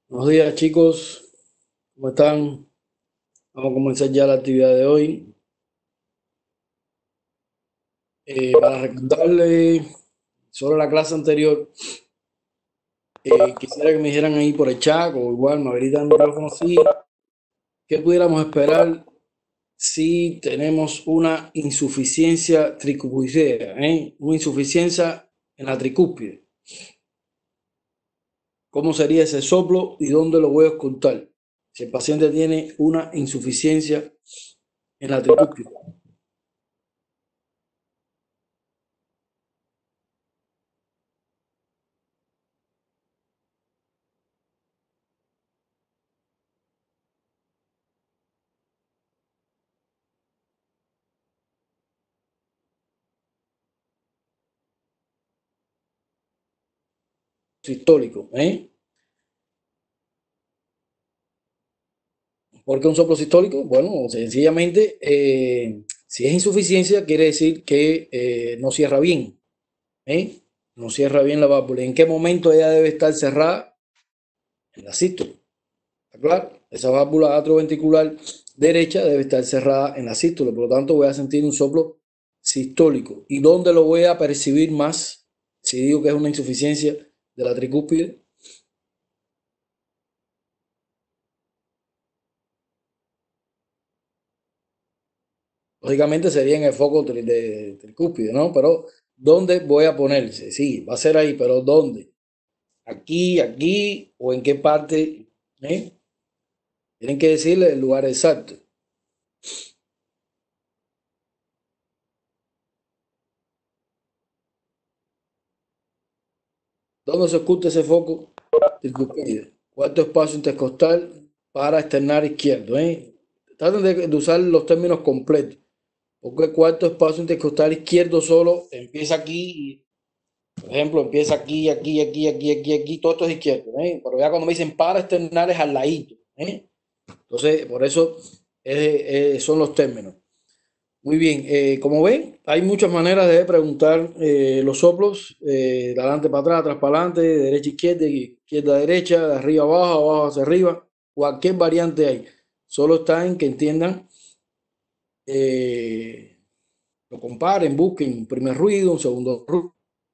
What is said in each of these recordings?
Buenos días, chicos. ¿Cómo están? Vamos a comenzar ya la actividad de hoy. Para recordarle sobre la clase anterior, quisiera que me dijeran ahí por el chat o igual me habilitan el micrófono así, ¿qué pudiéramos esperar si tenemos una insuficiencia tricúspide, una insuficiencia en la tricúspide? ¿Cómo sería ese soplo y dónde lo voy a ocultar? Si el paciente tiene una insuficiencia en la tricúspide. Sistólico, ¿eh? ¿Por qué un soplo sistólico? Bueno, sencillamente, si es insuficiencia, quiere decir que no cierra bien, ¿eh? No cierra bien la válvula. ¿En qué momento ella debe estar cerrada? En la sístole. ¿Está claro? Esa válvula atrioventricular derecha debe estar cerrada en la sístole. Por lo tanto, voy a sentir un soplo sistólico. ¿Y dónde lo voy a percibir más? Si digo que es una insuficiencia de la tricúspide, lógicamente sería en el foco de tricúspide, ¿no? Pero ¿dónde voy a ponerse? Sí, va a ser ahí, pero ¿dónde? Aquí, aquí o en qué parte, ¿eh? Tienen que decirle el lugar exacto. ¿Dónde se oculta ese foco? Tricúspide. Cuarto espacio intercostal para externar izquierdo, ¿eh? Traten de usar los términos completos, porque el cuarto espacio intercostal izquierdo solo empieza aquí. Por ejemplo, empieza aquí, aquí, aquí, aquí, aquí, aquí, todo esto es izquierdo, ¿eh? Pero ya cuando me dicen para externar es al ladito, ¿eh? Entonces, por eso son los términos. Muy bien, como ven, hay muchas maneras de preguntar los soplos, de adelante para atrás para adelante, de derecha a izquierda, izquierda a derecha, de arriba a abajo, abajo hacia arriba, cualquier variante hay. Solo está en que entiendan, eh, lo comparen, busquen un primer ruido, un segundo ruido,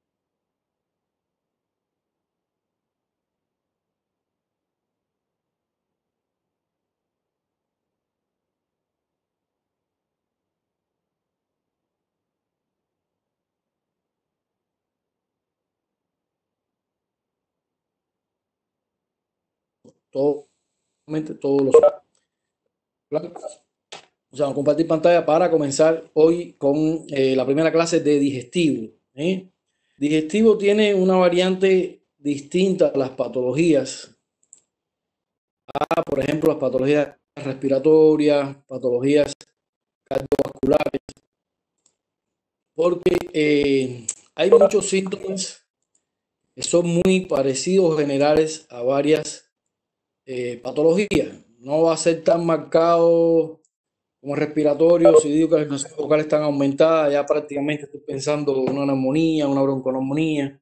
todo, todos los soplos. O sea, vamos a compartir pantalla para comenzar hoy con la primera clase de digestivo, ¿eh? Digestivo tiene una variante distinta a las patologías. Por ejemplo, las patologías respiratorias, patologías cardiovasculares, porque hay muchos síntomas que son muy parecidos generales a varias patologías. No va a ser tan marcado como respiratorio. Si digo que las infecciones vocales están aumentadas, ya prácticamente estoy pensando en una neumonía, una bronconeumonía.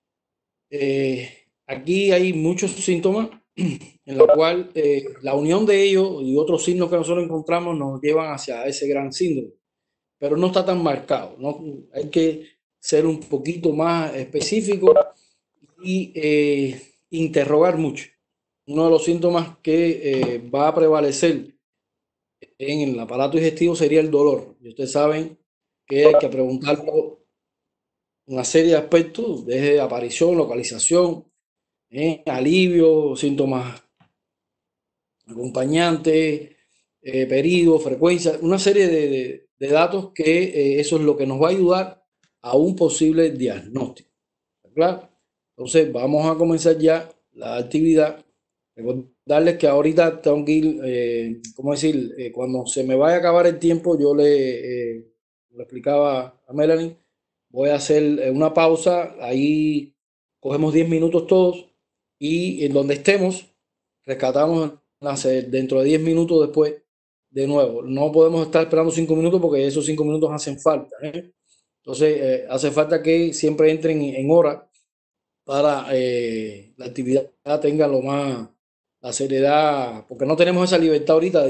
Aquí hay muchos síntomas en la cual la unión de ellos y otros signos que nosotros encontramos nos llevan hacia ese gran síndrome, pero no está tan marcado, ¿no? Hay que ser un poquito más específico y interrogar mucho. Uno de los síntomas que va a prevalecer en el aparato digestivo sería el dolor. Y ustedes saben que hay que preguntarlo una serie de aspectos, desde aparición, localización, alivio, síntomas acompañantes, periodo, frecuencia, una serie de datos que eso es lo que nos va a ayudar a un posible diagnóstico. ¿Claro? Entonces vamos a comenzar ya la actividad. Recordarles que ahorita tengo que ir, ¿cómo decir? Cuando se me vaya a acabar el tiempo, yo le explicaba a Melanie, voy a hacer una pausa, ahí cogemos 10 minutos todos y en donde estemos, rescatamos dentro de 10 minutos después de nuevo. No podemos estar esperando 5 minutos porque esos 5 minutos hacen falta, ¿eh? Entonces, hace falta que siempre entren en hora para la actividad tenga lo más. la seriedad, porque no tenemos esa libertad ahorita.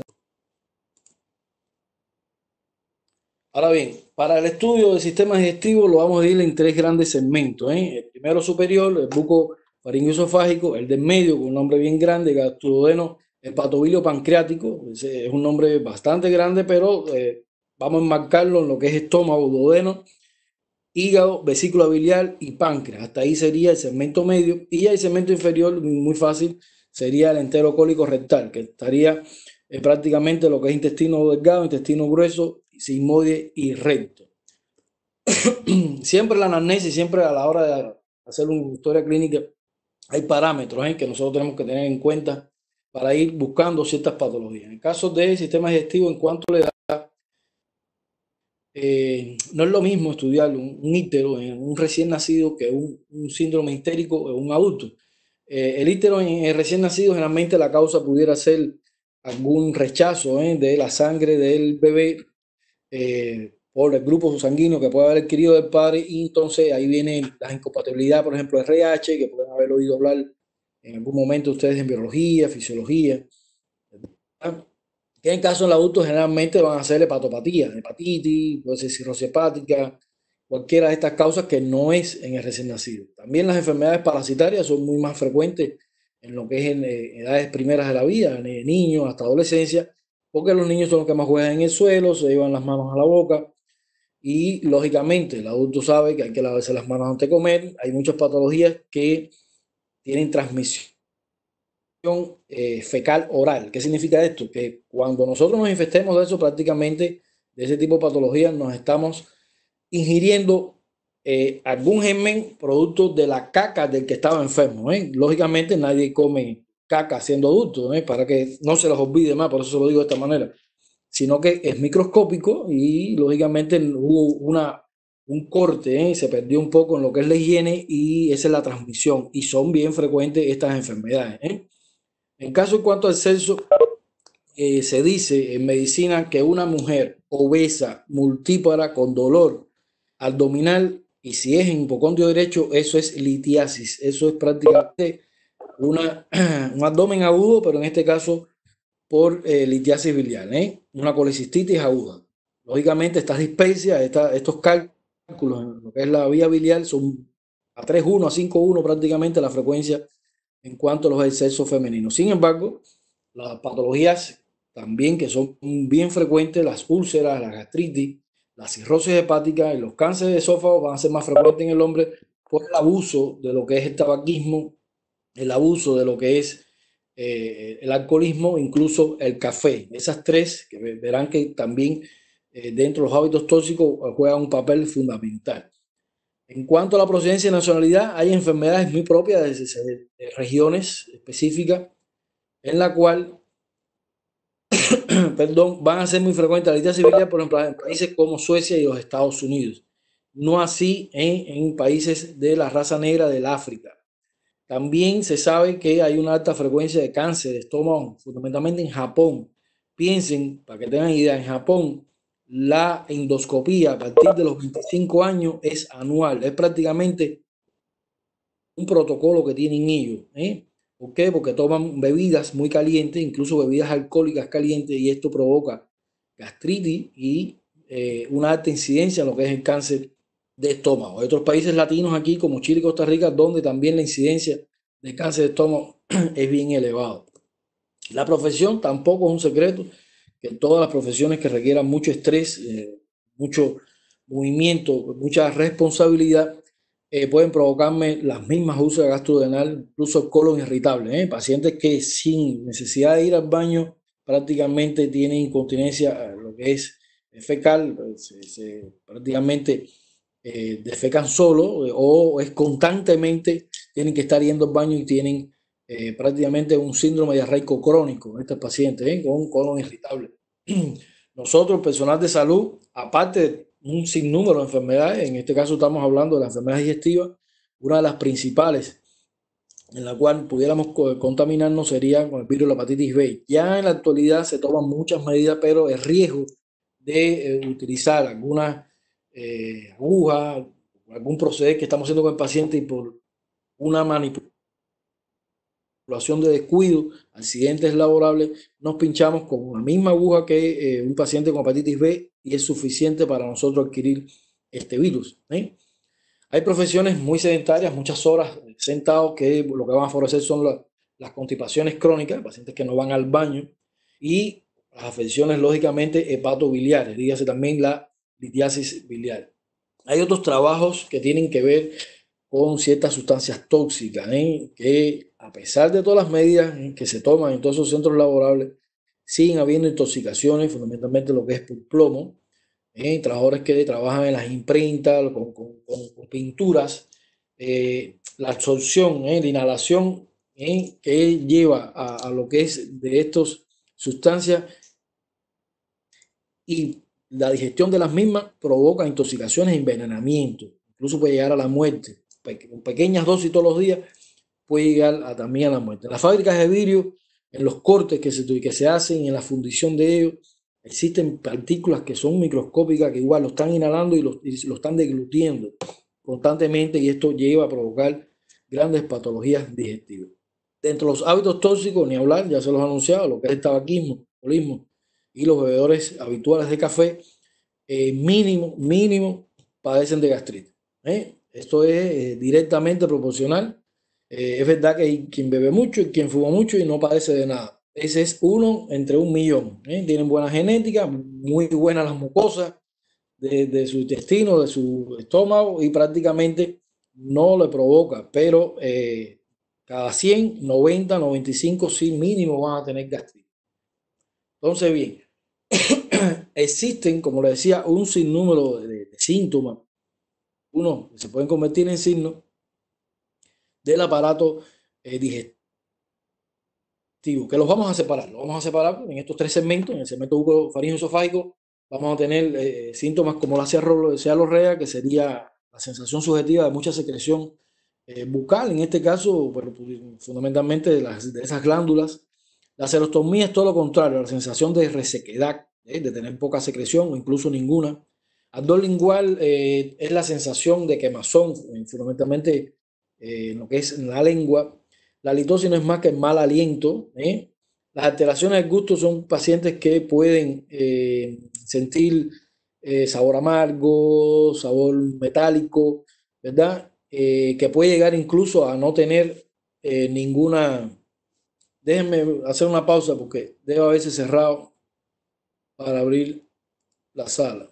Ahora bien, para el estudio del sistema digestivo lo vamos a dividir en tres grandes segmentos, ¿eh? El primero superior, el buco faringoesofágico, el del medio, con un nombre bien grande, gastroduodeno hepatobilio pancreático, ese es un nombre bastante grande, pero vamos a enmarcarlo en lo que es estómago, duodeno, hígado, vesícula biliar y páncreas. Hasta ahí sería el segmento medio. Y ya el segmento inferior, muy fácil, sería el entero cólico rectal, que estaría prácticamente lo que es intestino delgado, intestino grueso, sigmoide y recto. Siempre la anamnesis, siempre a la hora de hacer una historia clínica, hay parámetros que nosotros tenemos que tener en cuenta para ir buscando ciertas patologías. En caso del sistema digestivo, en cuanto le da, no es lo mismo estudiar un ítero en un recién nacido que un síndrome histérico en un adulto. El ítero en el recién nacido, generalmente la causa pudiera ser algún rechazo de la sangre del bebé por el grupo sanguíneo que puede haber adquirido del padre, y entonces ahí viene la incompatibilidad, por ejemplo, RH, que pueden haber oído hablar en algún momento ustedes en biología, fisiología. ¿Verdad? Que en caso del adulto generalmente van a ser hepatopatía, hepatitis, puede ser cirrosis hepática, cualquiera de estas causas que no es en el recién nacido. También las enfermedades parasitarias son muy más frecuentes en lo que es en edades primeras de la vida, en niños hasta adolescencia, porque los niños son los que más juegan en el suelo, se llevan las manos a la boca y lógicamente el adulto sabe que hay que lavarse las manos antes de comer. Hay muchas patologías que tienen transmisión fecal oral. ¿Qué significa esto? Que cuando nosotros nos infectemos de eso, prácticamente de ese tipo de patologías, nos estamos ingiriendo algún germen producto de la caca del que estaba enfermo. Lógicamente nadie come caca siendo adulto, para que no se los olvide más, por eso se lo digo de esta manera, sino que es microscópico y lógicamente hubo un corte, se perdió un poco en lo que es la higiene y esa es la transmisión y son bien frecuentes estas enfermedades. En caso en cuanto al sexo, se dice en medicina que una mujer obesa, multípara, con dolor abdominal, y si es en hipocondrio derecho, eso es litiasis. Eso es prácticamente un abdomen agudo, pero en este caso por litiasis biliar, una colecistitis aguda. Lógicamente, estas dispepsias, estos cálculos en lo que es la vía biliar son a 3,1, a 5,1 prácticamente la frecuencia en cuanto a los excesos femeninos. Sin embargo, las patologías también que son bien frecuentes, las úlceras, la gastritis, la cirrosis hepática y los cánceres de esófago van a ser más frecuentes en el hombre por el abuso de lo que es el tabaquismo, el abuso de lo que es el alcoholismo, incluso el café. Esas tres, que verán que también dentro de los hábitos tóxicos juegan un papel fundamental. En cuanto a la procedencia y nacionalidad, hay enfermedades muy propias de regiones específicas en la cual perdón, van a ser muy frecuentes la litiasis biliar, por ejemplo, en países como Suecia y los Estados Unidos. No así en países de la raza negra del África. También se sabe que hay una alta frecuencia de cáncer de estómago, fundamentalmente en Japón. Piensen, para que tengan idea, en Japón la endoscopía a partir de los 25 años es anual. Es prácticamente un protocolo que tienen ellos. ¿Por qué? Porque toman bebidas muy calientes, incluso bebidas alcohólicas calientes, y esto provoca gastritis y una alta incidencia en lo que es el cáncer de estómago. Hay otros países latinos aquí, como Chile y Costa Rica, donde también la incidencia de cáncer de estómago es bien elevado. La profesión tampoco es un secreto, que todas las profesiones que requieran mucho estrés, mucho movimiento, mucha responsabilidad, pueden provocarme las mismas úlceras gastrodenal, incluso el colon irritable. Pacientes que sin necesidad de ir al baño prácticamente tienen incontinencia, lo que es fecal, prácticamente defecan solo, o es constantemente, tienen que estar yendo al baño y tienen prácticamente un síndrome diarreico crónico, estos pacientes con colon irritable. Nosotros, personal de salud, aparte de un sinnúmero de enfermedades, en este caso estamos hablando de la enfermedad digestiva, una de las principales en la cual pudiéramos contaminarnos sería con el virus de la hepatitis B. Ya en la actualidad se toman muchas medidas, pero el riesgo de utilizar alguna aguja, algún proceder que estamos haciendo con el paciente y por una manipulación situación de descuido, accidentes laborables, nos pinchamos con la misma aguja que un paciente con hepatitis B y es suficiente para nosotros adquirir este virus. Hay profesiones muy sedentarias, muchas horas sentados, que lo que van a favorecer son las constipaciones crónicas, pacientes que no van al baño, y las afecciones, lógicamente, hepatobiliares, dígase también la litiasis biliar. Hay otros trabajos que tienen que ver con ciertas sustancias tóxicas, que a pesar de todas las medidas que se toman en todos esos centros laborables, siguen habiendo intoxicaciones, fundamentalmente lo que es por plomo, trabajadores que trabajan en las imprentas, con pinturas, la absorción, la inhalación, que lleva a lo que es de estas sustancias y la digestión de las mismas provoca intoxicaciones, envenenamiento, incluso puede llegar a la muerte. Con pequeñas dosis todos los días puede llegar también a la muerte. En las fábricas de vidrio, en los cortes que se hacen, en la fundición de ellos, existen partículas que son microscópicas que igual lo están inhalando y lo están deglutiendo constantemente, y esto lleva a provocar grandes patologías digestivas. Dentro de los hábitos tóxicos, ni hablar, ya se los he anunciado, lo que es el tabaquismo, alcoholismo y los bebedores habituales de café, mínimo padecen de gastritis. Esto es directamente proporcional. Es verdad que hay quien bebe mucho y quien fuma mucho y no padece de nada. Ese es uno entre 1.000.000. Tienen buena genética, muy buenas las mucosas de su intestino, de su estómago, y prácticamente no le provoca, pero cada 100, 90, 95 sí mínimo van a tener gastritis. Entonces, bien, existen, como le decía, un sinnúmero de síntomas, uno que se pueden convertir en signos del aparato digestivo, que los vamos a separar. Los vamos a separar en estos tres segmentos. En el segmento bucofaríngeo esofágico vamos a tener síntomas como la cealorrea, que sería la sensación subjetiva de mucha secreción bucal, en este caso, pero fundamentalmente de esas glándulas. La serostomía es todo lo contrario, la sensación de resequedad, de tener poca secreción o incluso ninguna. Ardor lingual es la sensación de quemazón, fundamentalmente en lo que es la lengua. La litosis no es más que el mal aliento. Las alteraciones del gusto son pacientes que pueden sentir sabor amargo, sabor metálico, ¿verdad? Que puede llegar incluso a no tener ninguna. Déjenme hacer una pausa porque debo haberse cerrado para abrir la sala.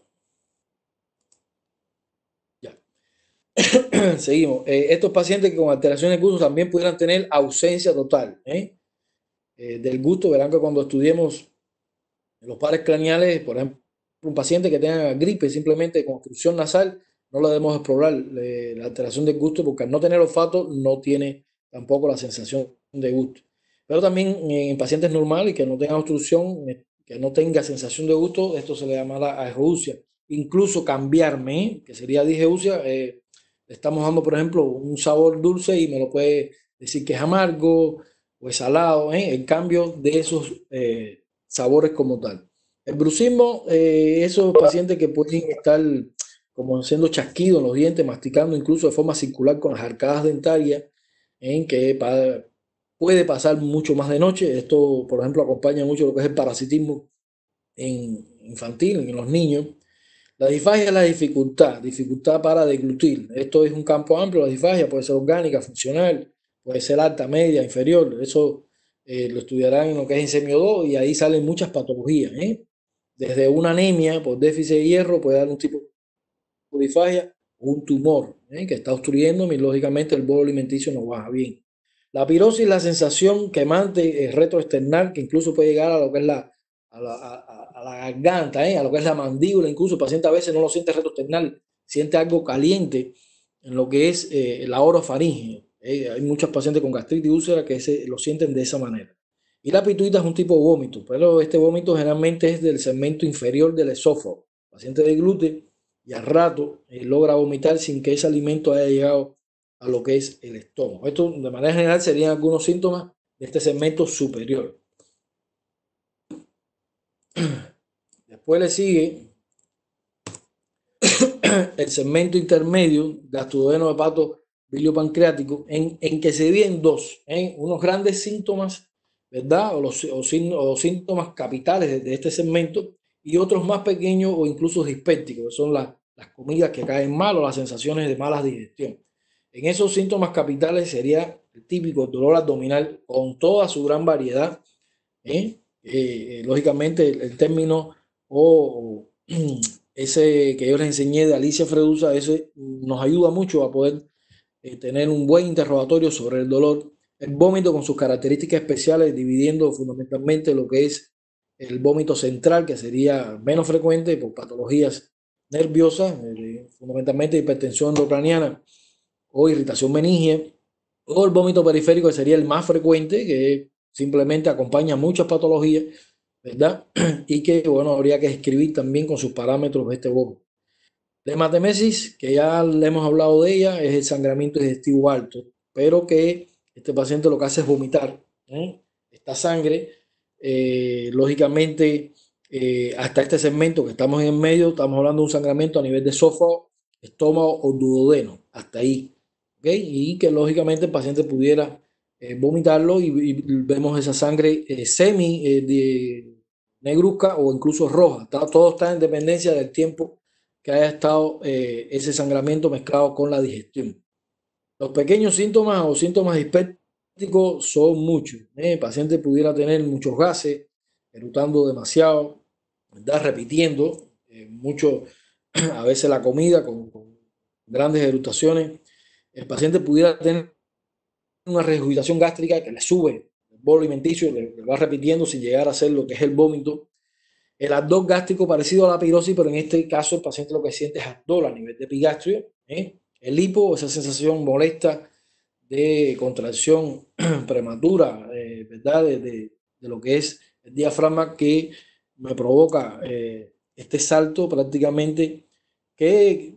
Ya. Seguimos. Estos pacientes con alteraciones de gusto también pudieran tener ausencia total del gusto. Verán que cuando estudiemos los pares craneales, por ejemplo, un paciente que tenga gripe simplemente con obstrucción nasal, no le debemos explorar la alteración del gusto, porque al no tener olfato no tiene tampoco la sensación de gusto. Pero también en pacientes normales que no tengan obstrucción, que no tenga sensación de gusto, esto se le llama la ageusia. Incluso cambiarme, que sería digeusia, le estamos dando, por ejemplo, un sabor dulce y me lo puede decir que es amargo o es salado, el cambio de esos sabores como tal. El brucismo, esos pacientes que pueden estar como haciendo chasquido en los dientes, masticando incluso de forma circular con las arcadas dentarias, en que puede pasar mucho más de noche. Esto, por ejemplo, acompaña mucho lo que es el parasitismo infantil en los niños. La disfagia es la dificultad para deglutir. Esto es un campo amplio. La disfagia puede ser orgánica, funcional, puede ser alta, media, inferior. Eso lo estudiarán en lo que es en semio 2, y ahí salen muchas patologías. Desde una anemia por déficit de hierro puede dar un tipo de disfagia, o un tumor que está obstruyendo y lógicamente el bolo alimenticio no baja bien. La pirosis es la sensación quemante retroesternal, que incluso puede llegar a lo que es a la garganta, a lo que es la mandíbula. Incluso el paciente a veces no lo siente retroesternal, siente algo caliente en lo que es la orofaringe. Hay muchos pacientes con gastritis y úlcera que lo sienten de esa manera. Y la pituita es un tipo de vómito, pero este vómito generalmente es del segmento inferior del esófago. El paciente de gluten y al rato logra vomitar sin que ese alimento haya llegado a lo que es el estómago. Esto de manera general serían algunos síntomas de este segmento superior. Después le sigue el segmento intermedio, gastroduodeno hepato biliopancreático, en que se dividen dos, unos grandes síntomas, ¿verdad? O síntomas capitales de este segmento y otros más pequeños o incluso dispépticos, que son las comidas que caen mal o las sensaciones de mala digestión. En esos síntomas capitales sería el típico dolor abdominal con toda su gran variedad. Lógicamente el término o ese que yo les enseñé de Alicia Fredusa, ese nos ayuda mucho a poder tener un buen interrogatorio sobre el dolor. El vómito con sus características especiales, dividiendo fundamentalmente lo que es el vómito central, que sería menos frecuente por patologías nerviosas, fundamentalmente hipertensión endocraniana o irritación meningia, o el vómito periférico, que sería el más frecuente, que simplemente acompaña muchas patologías, ¿verdad? Y que, bueno, habría que escribir también con sus parámetros de este vómito. La hematemesis, que ya le hemos hablado de ella, es el sangramiento digestivo alto, pero que este paciente lo que hace es vomitar, esta sangre. Lógicamente, hasta este segmento que estamos en el medio, estamos hablando de un sangramiento a nivel de esófago, estómago o duodeno, hasta ahí. ¿Okay? Y que lógicamente el paciente pudiera vomitarlo y vemos esa sangre semi negruzca o incluso roja. Todo está en dependencia del tiempo que haya estado ese sangramiento mezclado con la digestión. Los pequeños síntomas o síntomas dispépticos son muchos. El paciente pudiera tener muchos gases, eructando demasiado, ¿verdad? Repitiendo mucho, a veces la comida con grandes eructaciones. El paciente pudiera tener una regurgitación gástrica que le sube el bolo alimenticio, le va repitiendo sin llegar a hacer lo que es el vómito. El ardor gástrico parecido a la pirosis, pero en este caso el paciente lo que siente es ardor a nivel de epigastrio. El hipo, esa sensación molesta de contracción prematura, ¿verdad? De lo que es el diafragma, que me provoca este salto prácticamente, que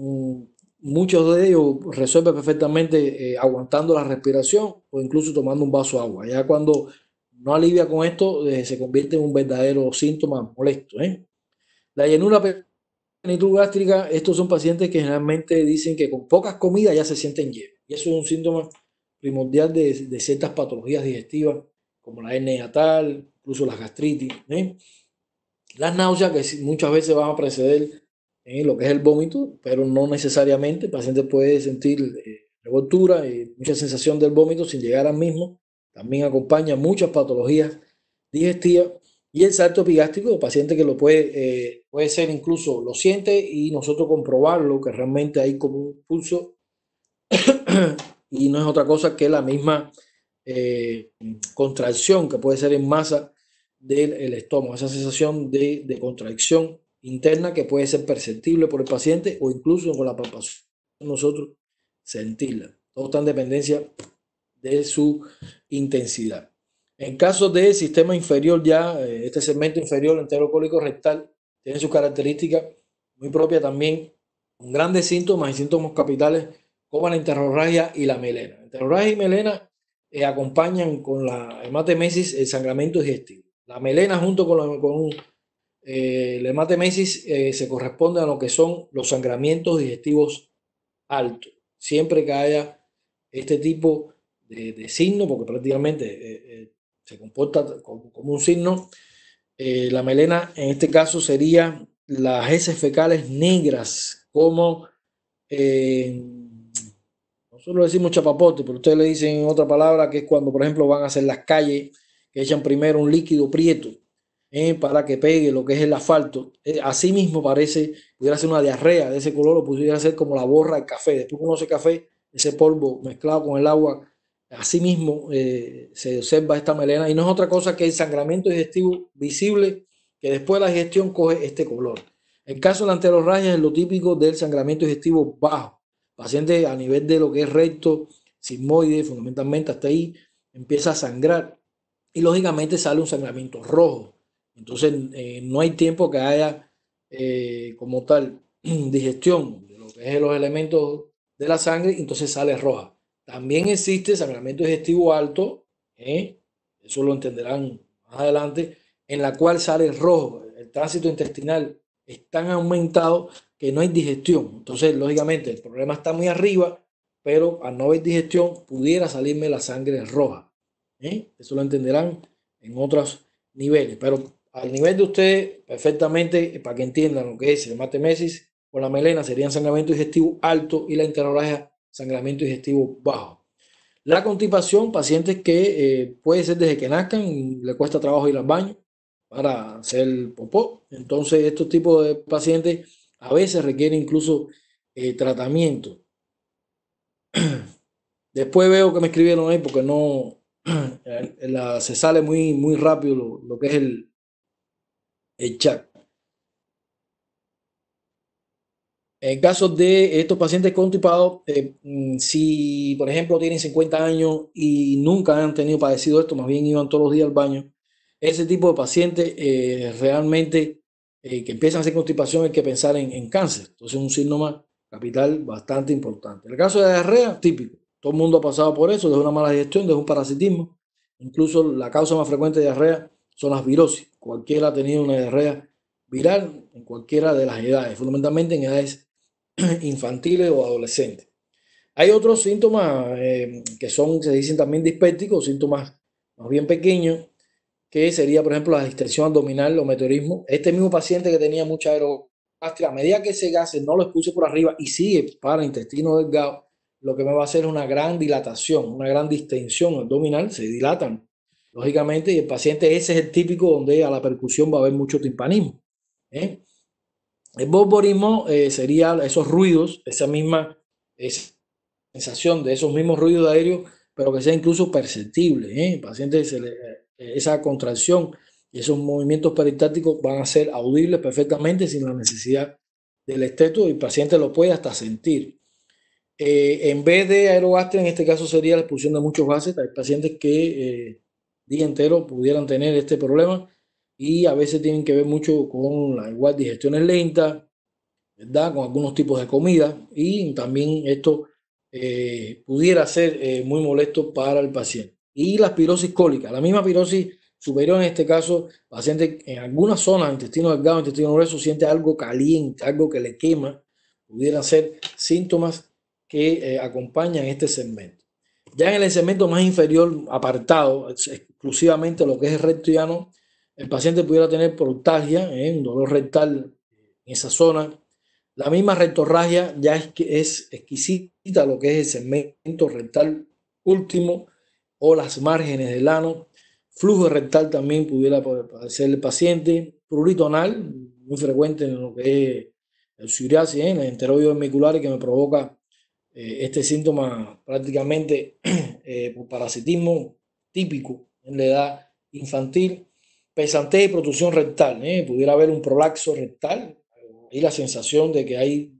muchos de ellos resuelven perfectamente aguantando la respiración o incluso tomando un vaso de agua. Ya cuando no alivia con esto, se convierte en un verdadero síntoma molesto. La llenura plenitud gástrica, estos son pacientes que generalmente dicen que con pocas comidas ya se sienten llenos. Y eso es un síntoma primordial de ciertas patologías digestivas, como la hernia hiatal, incluso las gastritis. Las náuseas, que muchas veces van a preceder lo que es el vómito, pero no necesariamente. El paciente puede sentir revoltura y mucha sensación del vómito sin llegar al mismo. También acompaña muchas patologías digestivas. Y el salto epigástrico, el paciente que lo puede ser incluso lo siente y nosotros comprobarlo, que realmente hay como un pulso y no es otra cosa que la misma contracción que puede ser en masa del estómago, esa sensación de contracción interna que puede ser perceptible por el paciente o incluso con la palpación nosotros sentirla. Todo está en dependencia de su intensidad. En caso del sistema inferior, ya este segmento inferior enterocólico rectal tiene sus características muy propias también, con grandes síntomas y síntomas capitales como la enterorragia y la melena. Enterorragia y melena acompañan con la hematemesis el sangramiento digestivo. La melena junto con la hematemesis se corresponde a lo que son los sangramientos digestivos altos. Siempre que haya este tipo de signo, porque prácticamente se comporta como un signo, la melena en este caso sería las heces fecales negras, como nosotros decimos chapapote, pero ustedes le dicen otra palabra, que es cuando, por ejemplo, van a hacer las calles, que echan primero un líquido prieto para que pegue lo que es el asfalto. Así mismo parece, pudiera ser una diarrea de ese color, o pudiera ser como la borra del café. Después que uno hace café, ese polvo mezclado con el agua, así mismo se observa esta melena, y no es otra cosa que el sangramiento digestivo visible, que después de la digestión coge este color. El caso de la enterorragia es lo típico del sangramiento digestivo bajo. Paciente a nivel de lo que es recto, sigmoide, fundamentalmente hasta ahí, empieza a sangrar y lógicamente sale un sangramiento rojo. Entonces no hay tiempo que haya como tal digestión de lo que es los elementos de la sangre, entonces sale roja. También existe sangramiento digestivo alto, eso lo entenderán más adelante, en la cual sale rojo. El tránsito intestinal es tan aumentado que no hay digestión. Entonces, lógicamente, el problema está muy arriba pero al no haber digestión pudiera salirme la sangre roja. Eso lo entenderán en otros niveles, pero al nivel de ustedes, perfectamente, para que entiendan lo que es el hematemesis con la melena, serían sangramiento digestivo alto y la enterorragia, sangramiento digestivo bajo. La constipación, pacientes que puede ser desde que nazcan y le cuesta trabajo ir al baño para hacer popó. Entonces, estos tipos de pacientes a veces requieren incluso tratamiento. Después veo que me escribieron ahí porque no se sale muy rápido lo que es el chat. En caso de estos pacientes constipados, si por ejemplo tienen 50 años y nunca han tenido padecido esto, más bien iban todos los días al baño, ese tipo de pacientes realmente que empiezan a hacer constipación hay que pensar en cáncer. Entonces es un síntoma capital bastante importante. El caso de diarrea, típico. Todo el mundo ha pasado por eso, desde una mala digestión, desde un parasitismo. Incluso la causa más frecuente de diarrea son las virosis. Cualquiera ha tenido una diarrea viral en cualquiera de las edades, fundamentalmente en edades infantiles o adolescentes. Hay otros síntomas que se dicen también dispépticos, síntomas más bien pequeños, que sería, por ejemplo, la distensión abdominal o meteorismo. Este mismo paciente que tenía mucha aerogastria, a medida que ese gas no lo expulse por arriba y sigue para el intestino delgado, lo que me va a hacer es una gran dilatación, una gran distensión abdominal, se dilatan, lógicamente, y el paciente ese es el típico donde a la percusión va a haber mucho timpanismo. ¿eh? El borborismo sería esos ruidos, esa sensación de esos mismos ruidos aéreos, pero que sea incluso perceptible. El paciente esa contracción y esos movimientos peristáticos van a ser audibles perfectamente sin la necesidad del esteto y el paciente lo puede hasta sentir. En vez de aerogastria, en este caso sería la expulsión de muchos gases. Hay pacientes que día entero pudieran tener este problema y a veces tienen que ver mucho con la igual digestiones lentas, ¿verdad? Con algunos tipos de comida y también esto pudiera ser muy molesto para el paciente. Y la pirosis cólica, la misma pirosis superior en este caso, paciente en algunas zonas, intestino delgado, intestino grueso, siente algo caliente, algo que le quema, pudieran ser síntomas que acompañan este segmento. Ya en el segmento más inferior, apartado exclusivamente lo que es el recto llano, el paciente pudiera tener proctalgia, un dolor rectal en esa zona. La misma rectorragia ya es exquisita lo que es el segmento rectal último o las márgenes del ano. Flujo rectal también pudiera padecer el paciente. Prurito anal, muy frecuente en lo que es el psoriasis, en el enteroide vermicular que me provoca este síntoma prácticamente por parasitismo típico en la edad infantil. Pesantez y protrusión rectal, pudiera haber un prolapso rectal y la sensación de que hay,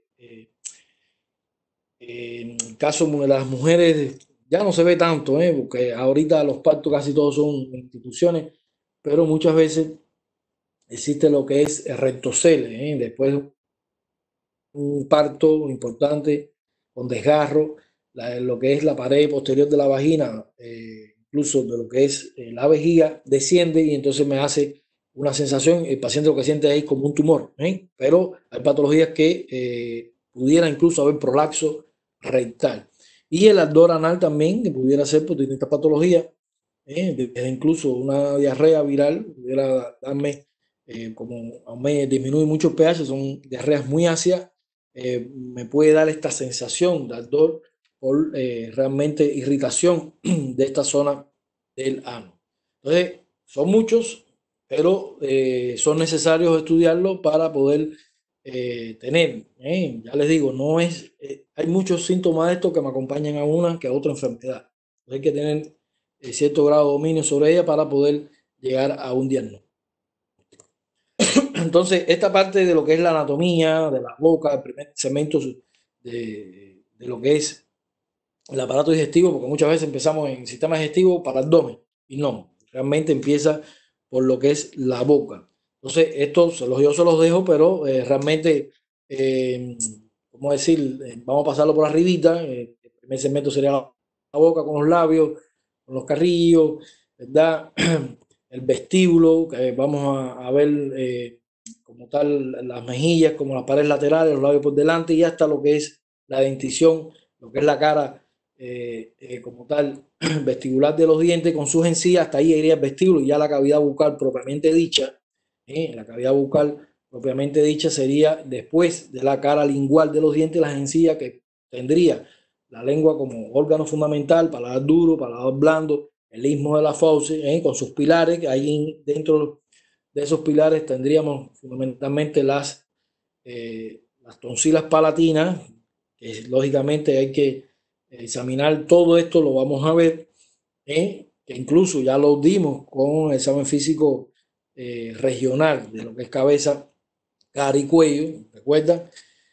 en el caso de las mujeres, ya no se ve tanto, porque ahorita los partos casi todos son instituciones, pero muchas veces existe lo que es el rectocele, después de un parto importante con desgarro, lo que es la pared posterior de la vagina, incluso de lo que es la vejiga, desciende y entonces me hace una sensación, el paciente lo que siente ahí como un tumor, pero hay patologías que pudiera incluso haber prolapso rectal. Y el ardor anal también, que pudiera ser por distintas patologías, desde incluso una diarrea viral, pudiera darme, como me disminuye mucho el pH, son diarreas muy ácidas, me puede dar esta sensación de ardor por realmente irritación de esta zona del ano. Entonces, son muchos, pero son necesarios estudiarlo para poder tener. Ya les digo, no es, hay muchos síntomas de esto que me acompañan a una que a otra enfermedad. Entonces, hay que tener cierto grado de dominio sobre ella para poder llegar a un diagnóstico. Entonces, esta parte de lo que es la anatomía, de la boca, el primer segmento de lo que es el aparato digestivo, porque muchas veces empezamos en sistema digestivo para abdomen, y no, realmente empieza por lo que es la boca. Entonces, esto yo se los dejo, pero realmente, ¿cómo decir? Vamos a pasarlo por arribita. El primer segmento sería la boca con los labios, con los carrillos, ¿verdad? El vestíbulo, que vamos a ver como tal las mejillas, como las paredes laterales, los labios por delante y hasta lo que es la dentición lo que es la cara como tal vestibular de los dientes con sus encías, hasta ahí iría el vestíbulo, y ya la cavidad bucal propiamente dicha, la cavidad bucal propiamente dicha sería después de la cara lingual de los dientes, las encías, que tendría la lengua como órgano fundamental, paladar duro, paladar blando, el istmo de la fauce, con sus pilares, que ahí dentro de esos pilares tendríamos fundamentalmente las tonsilas palatinas, que lógicamente hay que examinar todo esto, lo vamos a ver, que incluso ya lo dimos con el examen físico regional de lo que es cabeza, cara y cuello, ¿recuerda?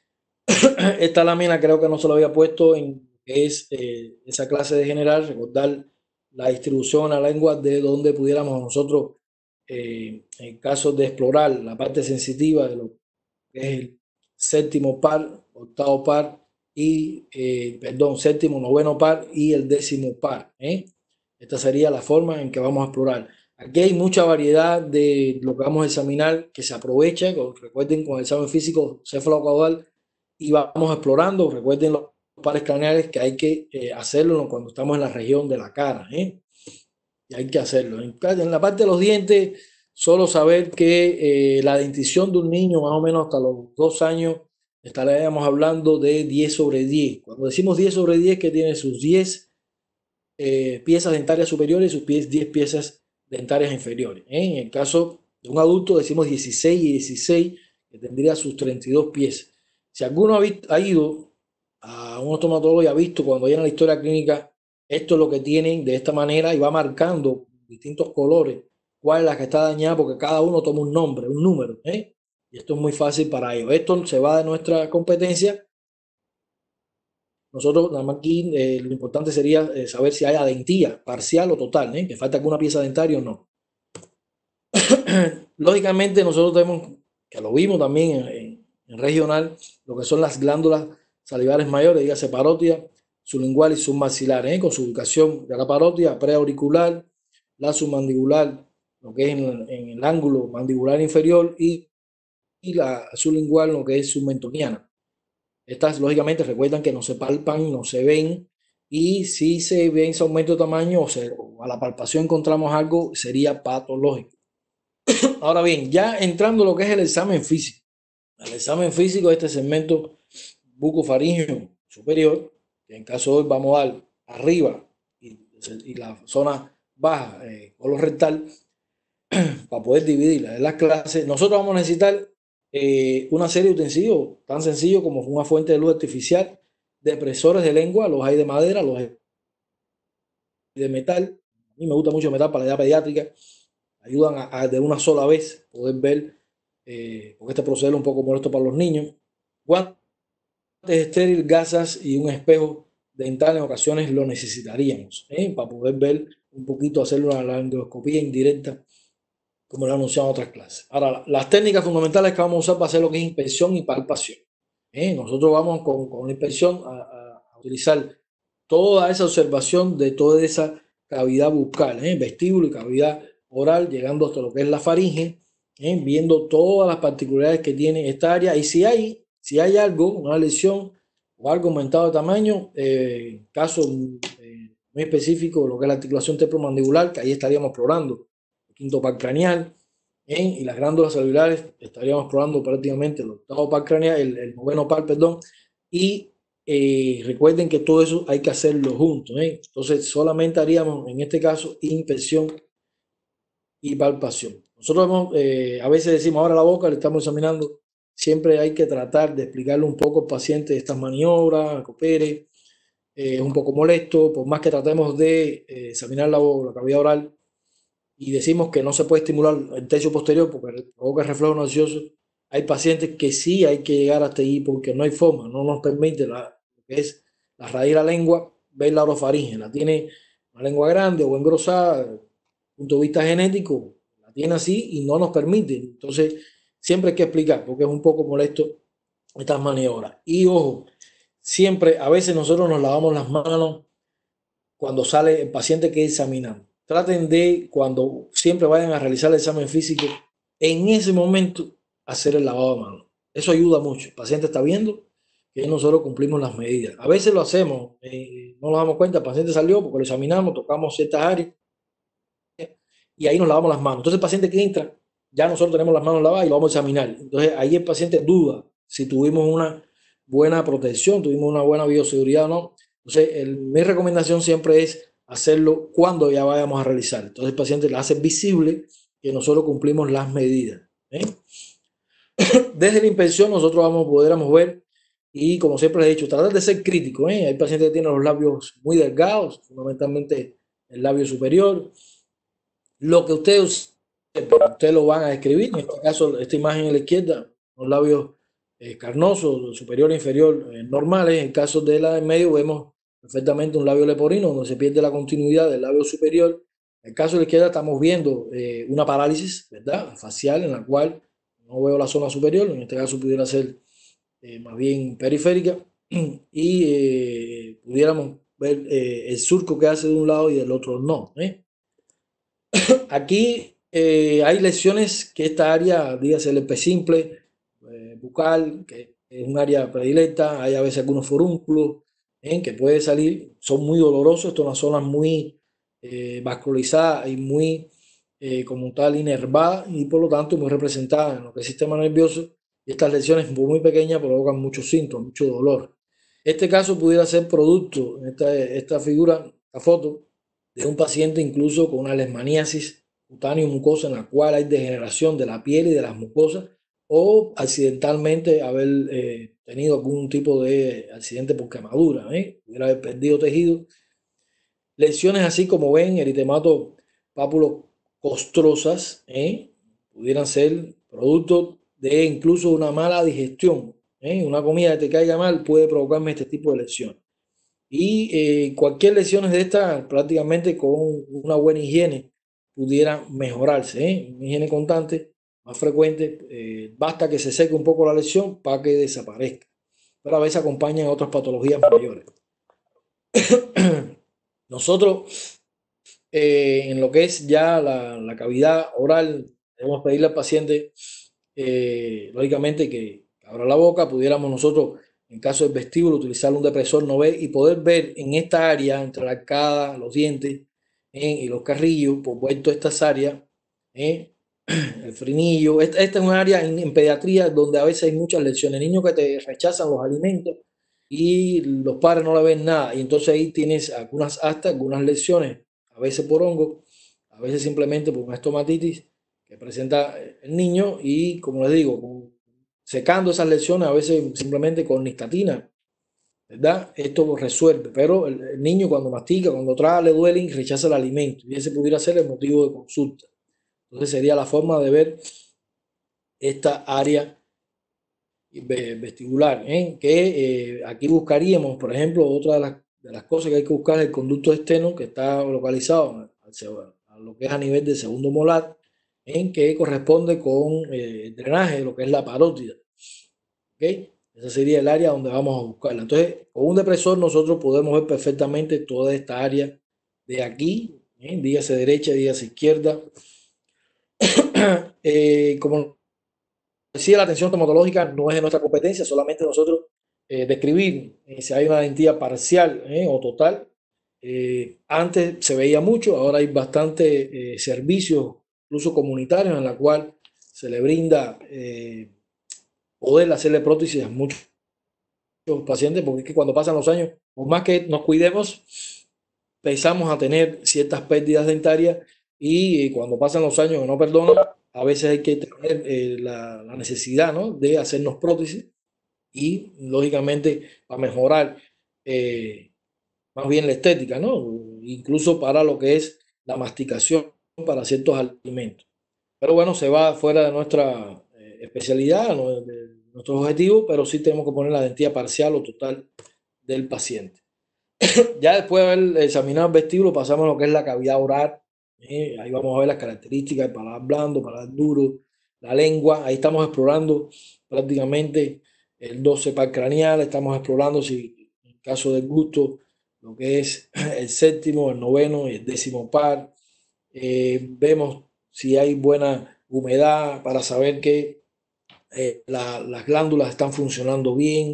Esta lámina creo que no se lo había puesto en que es esa clase de general, recordar la distribución a la lengua de donde pudiéramos nosotros, en caso de explorar la parte sensitiva de lo que es el séptimo par, octavo par y, perdón, séptimo, noveno par y el décimo par. Esta sería la forma en que vamos a explorar. Aquí hay mucha variedad de lo que vamos a examinar que se aprovecha. Recuerden, con el examen físico céfalo-caudal y vamos explorando. Recuerden los pares craneales que hay que hacerlo cuando estamos en la región de la cara. Y hay que hacerlo. En la parte de los dientes, solo saber que la dentición de un niño más o menos hasta los 2 años estaríamos hablando de 10 sobre 10. Cuando decimos 10 sobre 10, que tiene sus 10 piezas dentarias superiores y sus 10 piezas dentarias inferiores. En el caso de un adulto decimos 16 y 16, que tendría sus 32 piezas. Si alguno ha ido a un estomatólogo y ha visto cuando viene la historia clínica, esto es lo que tienen de esta manera, y va marcando distintos colores cuál es la que está dañada, porque cada uno toma un nombre, un número, y esto es muy fácil para ellos. Esto se va de nuestra competencia. Nosotros nada más aquí lo importante sería saber si hay adentía parcial o total, que falta alguna pieza dentaria o no. Lógicamente nosotros tenemos, que lo vimos también en regional, lo que son las glándulas salivares mayores, dígase parótida, sublingual y submaxilar, con su ubicación de la parótida, preauricular, la submandibular, lo que es en el ángulo mandibular inferior, y la sublingual, lo que es submentoniana. Estas, lógicamente, recuerdan que no se palpan, no se ven, y si se ve ese aumento de tamaño o a la palpación encontramos algo, sería patológico. Ahora bien, ya entrando a lo que es el examen físico. El examen físico de este segmento bucofaríngeo superior, que en caso de hoy vamos a dar arriba y la zona baja, colorectal, para poder dividirla en las clases, nosotros vamos a necesitar una serie de utensilios tan sencillos como una fuente de luz artificial, depresores de lengua, los hay de madera, los hay de metal. A mí me gusta mucho el metal para la edad pediátrica, ayudan a de una sola vez poder ver, porque este proceder es un poco molesto para los niños. Guantes estériles, gasas y un espejo dental en ocasiones lo necesitaríamos, para poder ver un poquito, hacer la endoscopía indirecta, como lo he anunciado en otras clases. Ahora, las técnicas fundamentales que vamos a usar va a ser lo que es inspección y palpación. Nosotros vamos con la inspección a utilizar toda esa observación de toda esa cavidad bucal, vestíbulo y cavidad oral, llegando hasta lo que es la faringe, viendo todas las particularidades que tiene esta área, y si hay algo, una lesión o algo aumentado de tamaño, caso muy específico, lo que es la articulación temporomandibular, que ahí estaríamos explorando el quinto par craneal, y las glándulas celulares estaríamos explorando prácticamente el octavo par craneal, el noveno par, perdón, y recuerden que todo eso hay que hacerlo juntos, entonces solamente haríamos en este caso inspección y palpación. Nosotros a veces decimos ahora la boca, le estamos examinando, siempre hay que tratar de explicarle un poco al paciente estas maniobras, coopere, es un poco molesto, por más que tratemos de examinar la cavidad oral y decimos que no se puede estimular el tercio posterior porque provoca reflejo nauseoso. Hay pacientes que sí hay que llegar hasta ahí porque no hay forma, no nos permite lo que es la raíz de la lengua, ver la orofaringe, la tiene una lengua grande o engrosada, punto de vista genético, la tiene así y no nos permite. Entonces, siempre hay que explicar porque es un poco molesto estas maniobras. Y ojo, siempre, a veces nosotros nos lavamos las manos cuando sale el paciente que examinamos. Traten de, cuando siempre vayan a realizar el examen físico, en ese momento hacer el lavado de manos. Eso ayuda mucho. El paciente está viendo, que nosotros cumplimos las medidas. A veces lo hacemos, no nos damos cuenta, el paciente salió porque lo examinamos, tocamos ciertas áreas y ahí nos lavamos las manos. Entonces el paciente que entra, ya nosotros tenemos las manos lavadas y lo vamos a examinar. Entonces ahí el paciente duda si tuvimos una buena protección, tuvimos una buena bioseguridad o no. Entonces mi recomendación siempre es hacerlo cuando ya vayamos a realizar. Entonces el paciente le hace visible que nosotros cumplimos las medidas. Desde la inspección nosotros vamos a poder ver y, como siempre les he dicho, tratar de ser crítico. Hay pacientes que tienen los labios muy delgados, fundamentalmente el labio superior. Lo que ustedes lo van a describir, en este caso, esta imagen a la izquierda, los labios carnosos, superior e inferior, normales. En el caso de la en medio vemos perfectamente un labio leporino donde se pierde la continuidad del labio superior. En el caso de la izquierda estamos viendo una parálisis, ¿verdad?, facial, en la cual no veo la zona superior, en este caso pudiera ser más bien periférica, y pudiéramos ver el surco que hace de un lado y del otro no. Aquí hay lesiones que esta área, dígase el herpes simple, bucal, que es un área predilecta, hay a veces algunos forúnculos que puede salir, son muy dolorosos, estas son unas zonas muy vascularizadas y muy como tal inervadas y por lo tanto muy representadas en lo que es el sistema nervioso, y estas lesiones muy pequeñas provocan muchos síntomas, mucho dolor. Este caso pudiera ser producto, en esta figura, esta foto, de un paciente incluso con una leishmaniasis cutáneo mucosa en la cual hay degeneración de la piel y de las mucosas, o accidentalmente haber tenido algún tipo de accidente por quemadura, hubiera haber perdido tejido. Lesiones así como ven, eritemato papulocostrosas, pudieran ser producto de incluso una mala digestión. Una comida que te caiga mal puede provocarme este tipo de lesiones. Y cualquier lesión de esta, prácticamente con una buena higiene, pudiera mejorarse. Una higiene constante, más frecuente, basta que se seque un poco la lesión para que desaparezca. Pero a veces acompañan otras patologías mayores. Nosotros, en lo que es ya la cavidad oral, debemos pedirle al paciente, lógicamente, que abra la boca. Pudiéramos nosotros, en caso del vestíbulo, utilizar un depresor no ver y poder ver en esta área, entre la arcada, los dientes y los carrillos, por vuelto estas áreas, el frenillo. Esta es un área en pediatría donde a veces hay muchas lesiones, niños que te rechazan los alimentos y los padres no le ven nada, y entonces ahí tienes algunas astas, algunas lesiones, a veces por hongo, a veces simplemente por una estomatitis que presenta el niño, y como les digo, secando esas lesiones, a veces simplemente con nistatina, ¿verdad? Esto resuelve, pero el niño cuando mastica, cuando traga, le duele y rechaza el alimento, y ese pudiera ser el motivo de consulta. Entonces sería la forma de ver esta área vestibular, que aquí buscaríamos, por ejemplo, otra de las cosas que hay que buscar es el conducto externo, que está localizado a lo que es a nivel del segundo molar, en que corresponde con el drenaje de lo que es la parótida. ¿Okay? Ese sería el área donde vamos a buscarla. Entonces, con un depresor nosotros podemos ver perfectamente toda esta área de aquí, dígase derecha, dígase izquierda. Como decía, la atención estomatológica no es de nuestra competencia, solamente nosotros describir si hay una dentilla parcial o total. Antes se veía mucho, ahora hay bastante servicios, incluso comunitarios, en la cual se le brinda poder hacerle prótesis a muchos pacientes, porque es que cuando pasan los años, por más que nos cuidemos, empezamos a tener ciertas pérdidas dentarias, y cuando pasan los años que no perdonan, a veces hay que tener la necesidad, ¿no?, de hacernos prótesis, y lógicamente para mejorar más bien la estética, ¿no?, incluso para lo que es la masticación para ciertos alimentos. Pero bueno, se va fuera de nuestra especialidad, ¿no?, de nuestro objetivo, pero sí tenemos que poner la dentilla parcial o total del paciente. Ya después de haber examinado el vestíbulo, pasamos a lo que es la cavidad oral. Ahí vamos a ver las características del paladar blando, paladar duro, la lengua. Ahí estamos explorando prácticamente el 12 par craneal. Estamos explorando, si en caso del gusto, lo que es el séptimo, el noveno y el décimo par. Vemos si hay buena humedad para saber que las glándulas están funcionando bien,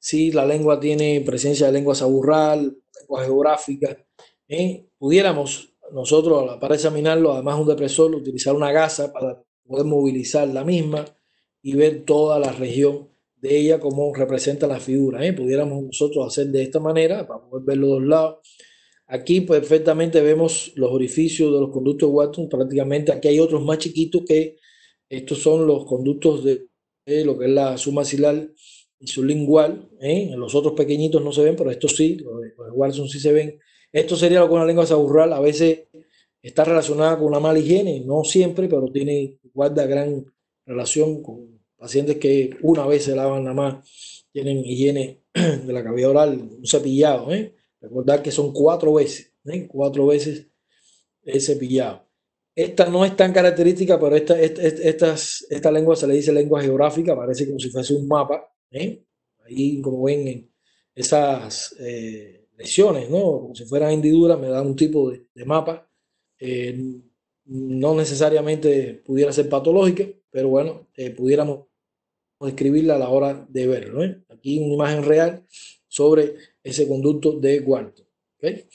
si la lengua tiene presencia de lengua saburral, lengua geográfica. Pudiéramos nosotros, para examinarlo, además de un depresor, utilizar una gasa para poder movilizar la misma y ver toda la región de ella como representa la figura. Pudiéramos nosotros hacer de esta manera para poder ver los dos lados. Aquí perfectamente vemos los orificios de los conductos de Watson. Prácticamente aquí hay otros más chiquitos que estos son los conductos de lo que es la submaxilar y sublingual. Los otros pequeñitos no se ven, pero estos sí, los de Watson sí se ven. Esto sería lo que una lengua saburral a veces está relacionada con una mala higiene, no siempre, pero guarda gran relación con pacientes que una vez se lavan nada más, tienen higiene de la cavidad oral, un cepillado. Recordar que son 4 veces el cepillado. Esta no es tan característica, pero esta lengua se le dice lengua geográfica, parece como si fuese un mapa. Ahí, como ven, en esas lesiones, ¿no? Como si fueran hendiduras, me dan un tipo de mapa. No necesariamente pudiera ser patológica, pero bueno, pudiéramos describirla a la hora de verlo. Aquí una imagen real sobre ese conducto de Wharton. ¿Okay?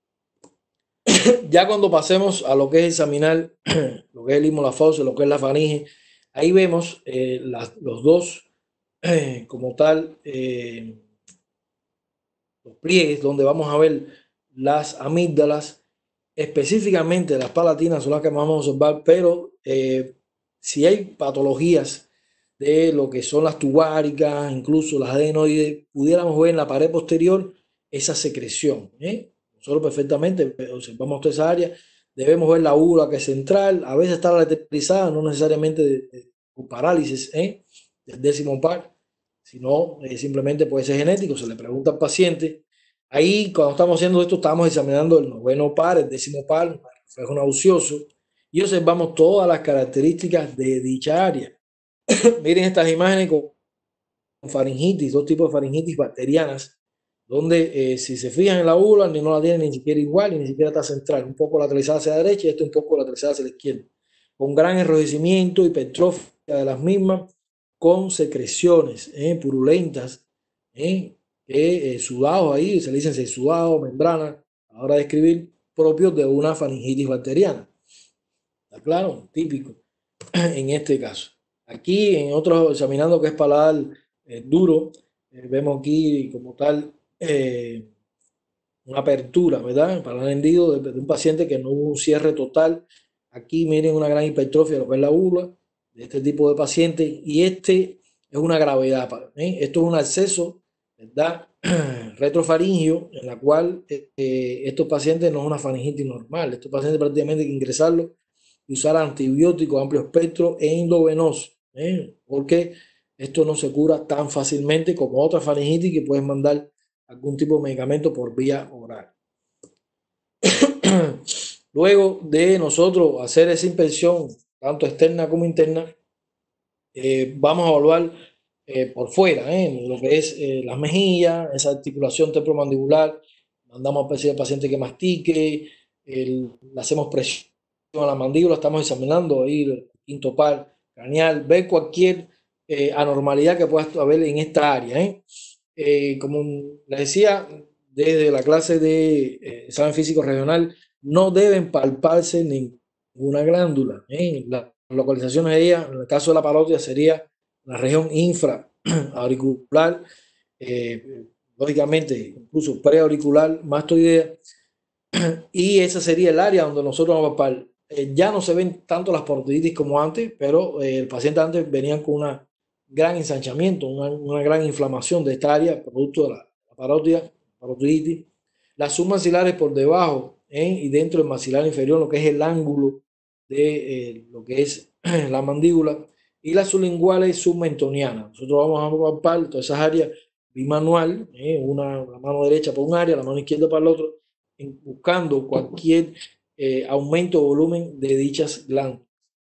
Ya cuando pasemos a lo que es examinar lo que es el istmo de la fauce, lo que es la faringe, ahí vemos los dos como tal, los pliegues donde vamos a ver las amígdalas, específicamente las palatinas son las que más vamos a observar, pero si hay patologías de lo que son las tubáricas, incluso las adenoides, pudiéramos ver en la pared posterior esa secreción. Nosotros perfectamente observamos toda esa área, debemos ver la úvula que es central, a veces está lateralizada, no necesariamente con parálisis del décimo par, sino simplemente puede ser genético, se le pregunta al paciente. Ahí cuando estamos haciendo esto estamos examinando el noveno par, el décimo par, el reflejo nauseoso, y observamos todas las características de dicha área. Miren estas imágenes con faringitis, dos tipos de faringitis bacterianas, donde si se fijan en la úvula, no la tiene ni siquiera igual, ni siquiera está central, un poco lateralizada hacia la derecha y esto un poco lateralizada hacia la izquierda, con gran enrojecimiento, hipertrofia de las mismas, con secreciones purulentas, sudados ahí, se le dicen sudado, membrana, a la hora de escribir, propios de una faringitis bacteriana. ¿Está claro? Típico en este caso. Aquí en otros, examinando que es paladar duro, vemos aquí como tal una apertura, ¿verdad? Paladar hendido de un paciente que no hubo un cierre total. Aquí miren una gran hipertrofia de lo que es la úvula de este tipo de paciente y este es una gravedad. Esto es un acceso, ¿verdad? Retrofaringio, en la cual estos pacientes no es una faringitis normal. Estos pacientes prácticamente hay que ingresarlos y usar antibióticos amplio espectro e endovenoso, porque esto no se cura tan fácilmente como otra faringitis que puedes mandar algún tipo de medicamento por vía oral. Luego de nosotros hacer esa inspección, tanto externa como interna, vamos a evaluar por fuera, lo que es las mejillas, esa articulación temporomandibular, mandamos al paciente que mastique, le hacemos presión a la mandíbula, estamos examinando ahí el quinto par craneal, ver cualquier anormalidad que pueda haber en esta área. Como les decía, desde la clase de examen físico regional, no deben palparse ninguna glándula. La localización de ella, en el caso de la parótida, sería la región infraauricular, lógicamente incluso preauricular, mastoidea, y esa sería el área donde nosotros vamos a palpar. Ya no se ven tanto las parotiditis como antes, pero el paciente antes venían con un gran ensanchamiento, una gran inflamación de esta área, producto de la parótida, parotiditis. Las submaxilares por debajo y dentro del maxilar inferior, lo que es el ángulo de lo que es la mandíbula, y las sublinguales submentonianas. Nosotros vamos a palpar todas esas áreas bimanual, la mano derecha por un área, la mano izquierda para el otro, buscando cualquier aumento de volumen de dichas glándulas.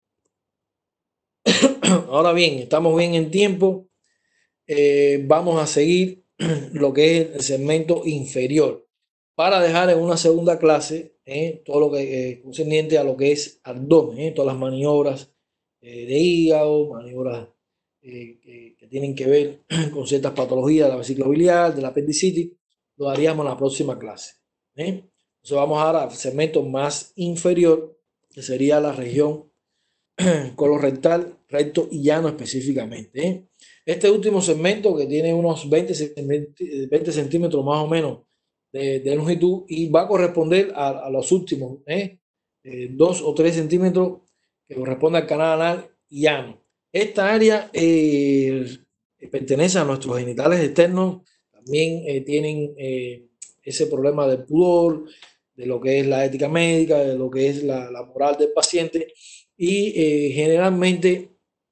Ahora bien, estamos bien en tiempo. Vamos a seguir lo que es el segmento inferior para dejar en una segunda clase todo lo que concerniente a lo que es abdomen, todas las maniobras de hígado, maniobras que tienen que ver con ciertas patologías de la vesícula biliar, de la apendicitis, lo haríamos en la próxima clase. Entonces vamos ahora al segmento más inferior, que sería la región colorrectal, recto y llano específicamente. Este último segmento que tiene unos 20 centímetros más o menos de longitud y va a corresponder a los últimos 2 o 3 centímetros que corresponde al canal anal y llano. Esta área pertenece a nuestros genitales externos, también tienen ese problema del pudor, de lo que es la ética médica, de lo que es la moral del paciente y generalmente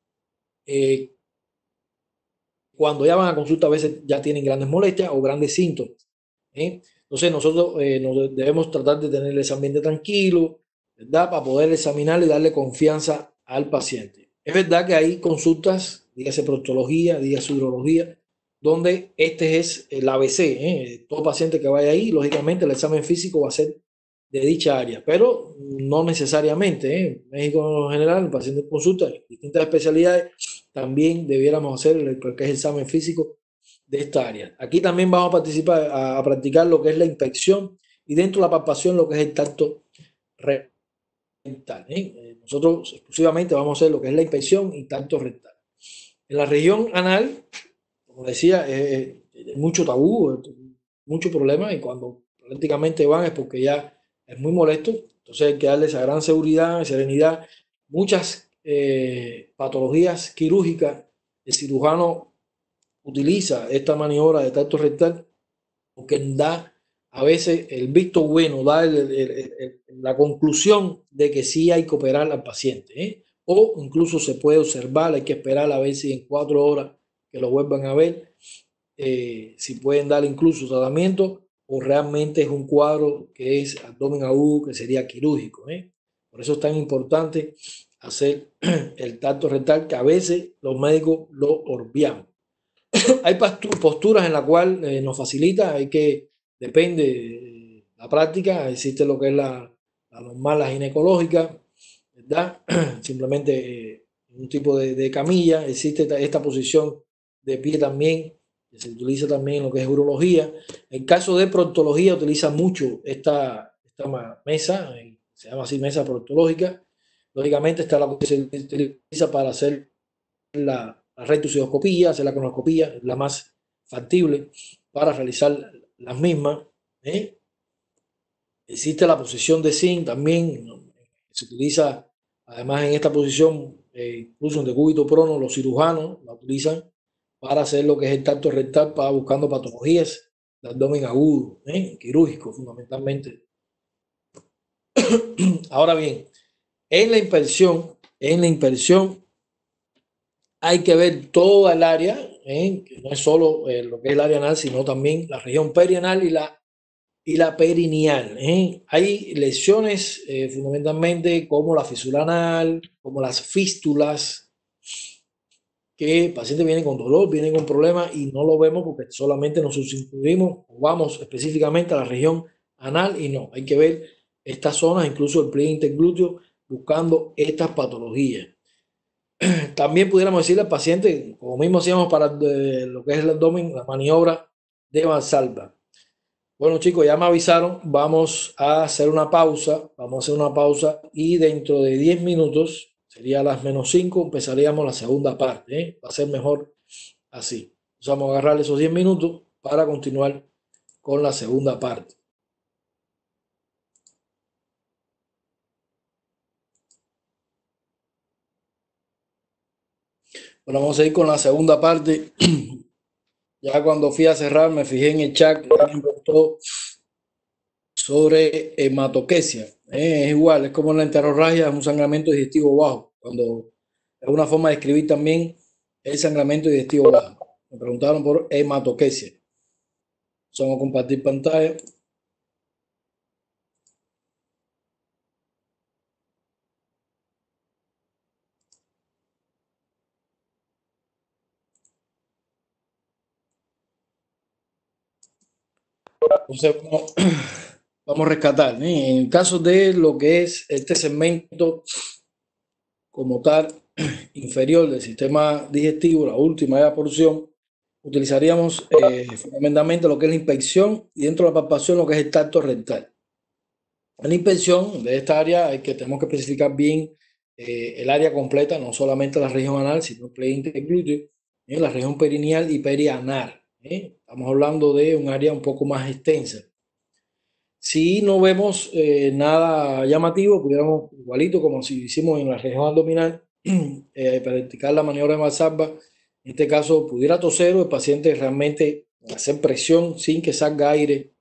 cuando ya van a consulta a veces ya tienen grandes molestias o grandes síntomas. Entonces nosotros nos debemos tratar de tener ese ambiente tranquilo, ¿verdad? Para poder examinar y darle confianza al paciente. Es verdad que hay consultas, dígase proctología, dígase urología, donde este es el ABC. Todo paciente que vaya ahí, lógicamente el examen físico va a ser de dicha área, pero no necesariamente. En México en general, el paciente consulta distintas especialidades, también debiéramos hacer el que es el examen físico de esta área. Aquí también vamos a participar, a practicar lo que es la inspección y dentro de la palpación lo que es el tacto rectal. Nosotros exclusivamente vamos a hacer lo que es la inspección y tacto rectal. En la región anal, como decía, mucho tabú, mucho problema y cuando prácticamente van es porque ya es muy molesto. Entonces hay que darle esa gran seguridad, serenidad. Muchas patologías quirúrgicas, el cirujano utiliza esta maniobra de tacto rectal porque da a veces el visto bueno, da la conclusión de que sí hay que operar al paciente. O incluso se puede observar, hay que esperar a ver si en 4 horas que lo vuelvan a ver, si pueden dar incluso tratamiento o realmente es un cuadro que es abdomen agudo, que sería quirúrgico. Por eso es tan importante hacer el tacto rectal que a veces los médicos lo olvidamos. Hay posturas en las cuales nos facilita, depende de la práctica, existe lo que es la normal, la ginecológica, ¿verdad? Simplemente un tipo de camilla, existe esta posición de pie también, que se utiliza también en lo que es urología. En caso de proctología utiliza mucho esta mesa, se llama así mesa proctológica. Lógicamente está la que se utiliza para hacer la rectusoscopía, hacer la colonoscopía, la más factible para realizar las mismas. Existe la posición de zinc también, se utiliza además en esta posición, incluso en decúbito prono, los cirujanos la utilizan para hacer lo que es el tacto rectal, para buscando patologías de abdomen agudo, quirúrgico fundamentalmente. Ahora bien, en la inversión hay que ver toda el área, que no es solo lo que es el área anal, sino también la región perianal y la perineal. Hay lesiones fundamentalmente como la fisura anal, como las fístulas, que el paciente viene con dolor, viene con problemas y no lo vemos porque solamente nos circunscribimos o vamos específicamente a la región anal y no, hay que ver estas zonas, incluso el pliegue interglúteo, buscando estas patologías. También pudiéramos decirle al paciente, como mismo hacíamos para lo que es el abdomen, la maniobra de Valsalva. Bueno, chicos, ya me avisaron, vamos a hacer una pausa y dentro de 10 minutos, sería las -5, empezaríamos la segunda parte. Va a ser mejor así. Entonces vamos a agarrar esos 10 minutos para continuar con la segunda parte. Bueno, vamos a ir con la segunda parte. Ya cuando fui a cerrar me fijé en el chat que alguien preguntó sobre hematoquesia. Es igual, es como la enterorragia, es un sangramiento digestivo bajo. Cuando es una forma de escribir también el sangramiento digestivo bajo. Me preguntaron por hematoquesia. Vamos a compartir pantalla. Entonces vamos a rescatar. En el caso de lo que es este segmento como tal, inferior del sistema digestivo, la última porción, utilizaríamos fundamentalmente lo que es la inspección y dentro de la palpación lo que es el tacto rectal. En la inspección de esta área tenemos que especificar bien el área completa, no solamente la región anal, sino el pliegue interglúteo, la región perineal y perianal. Estamos hablando de un área un poco más extensa. Si no vemos nada llamativo, pudiéramos, igualito como si hicimos en la región abdominal, practicar la maniobra de Valsalva. En este caso, pudiera toser o el paciente realmente hacer presión sin que salga aire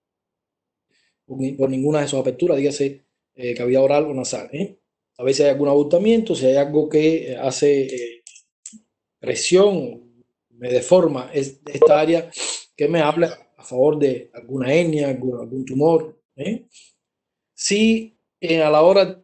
por ninguna de sus aperturas, dígase cavidad oral o nasal. A veces hay algún abultamiento, si hay algo que hace presión, me deforma esta área, que me habla a favor de alguna hernia, algún tumor. Si a la hora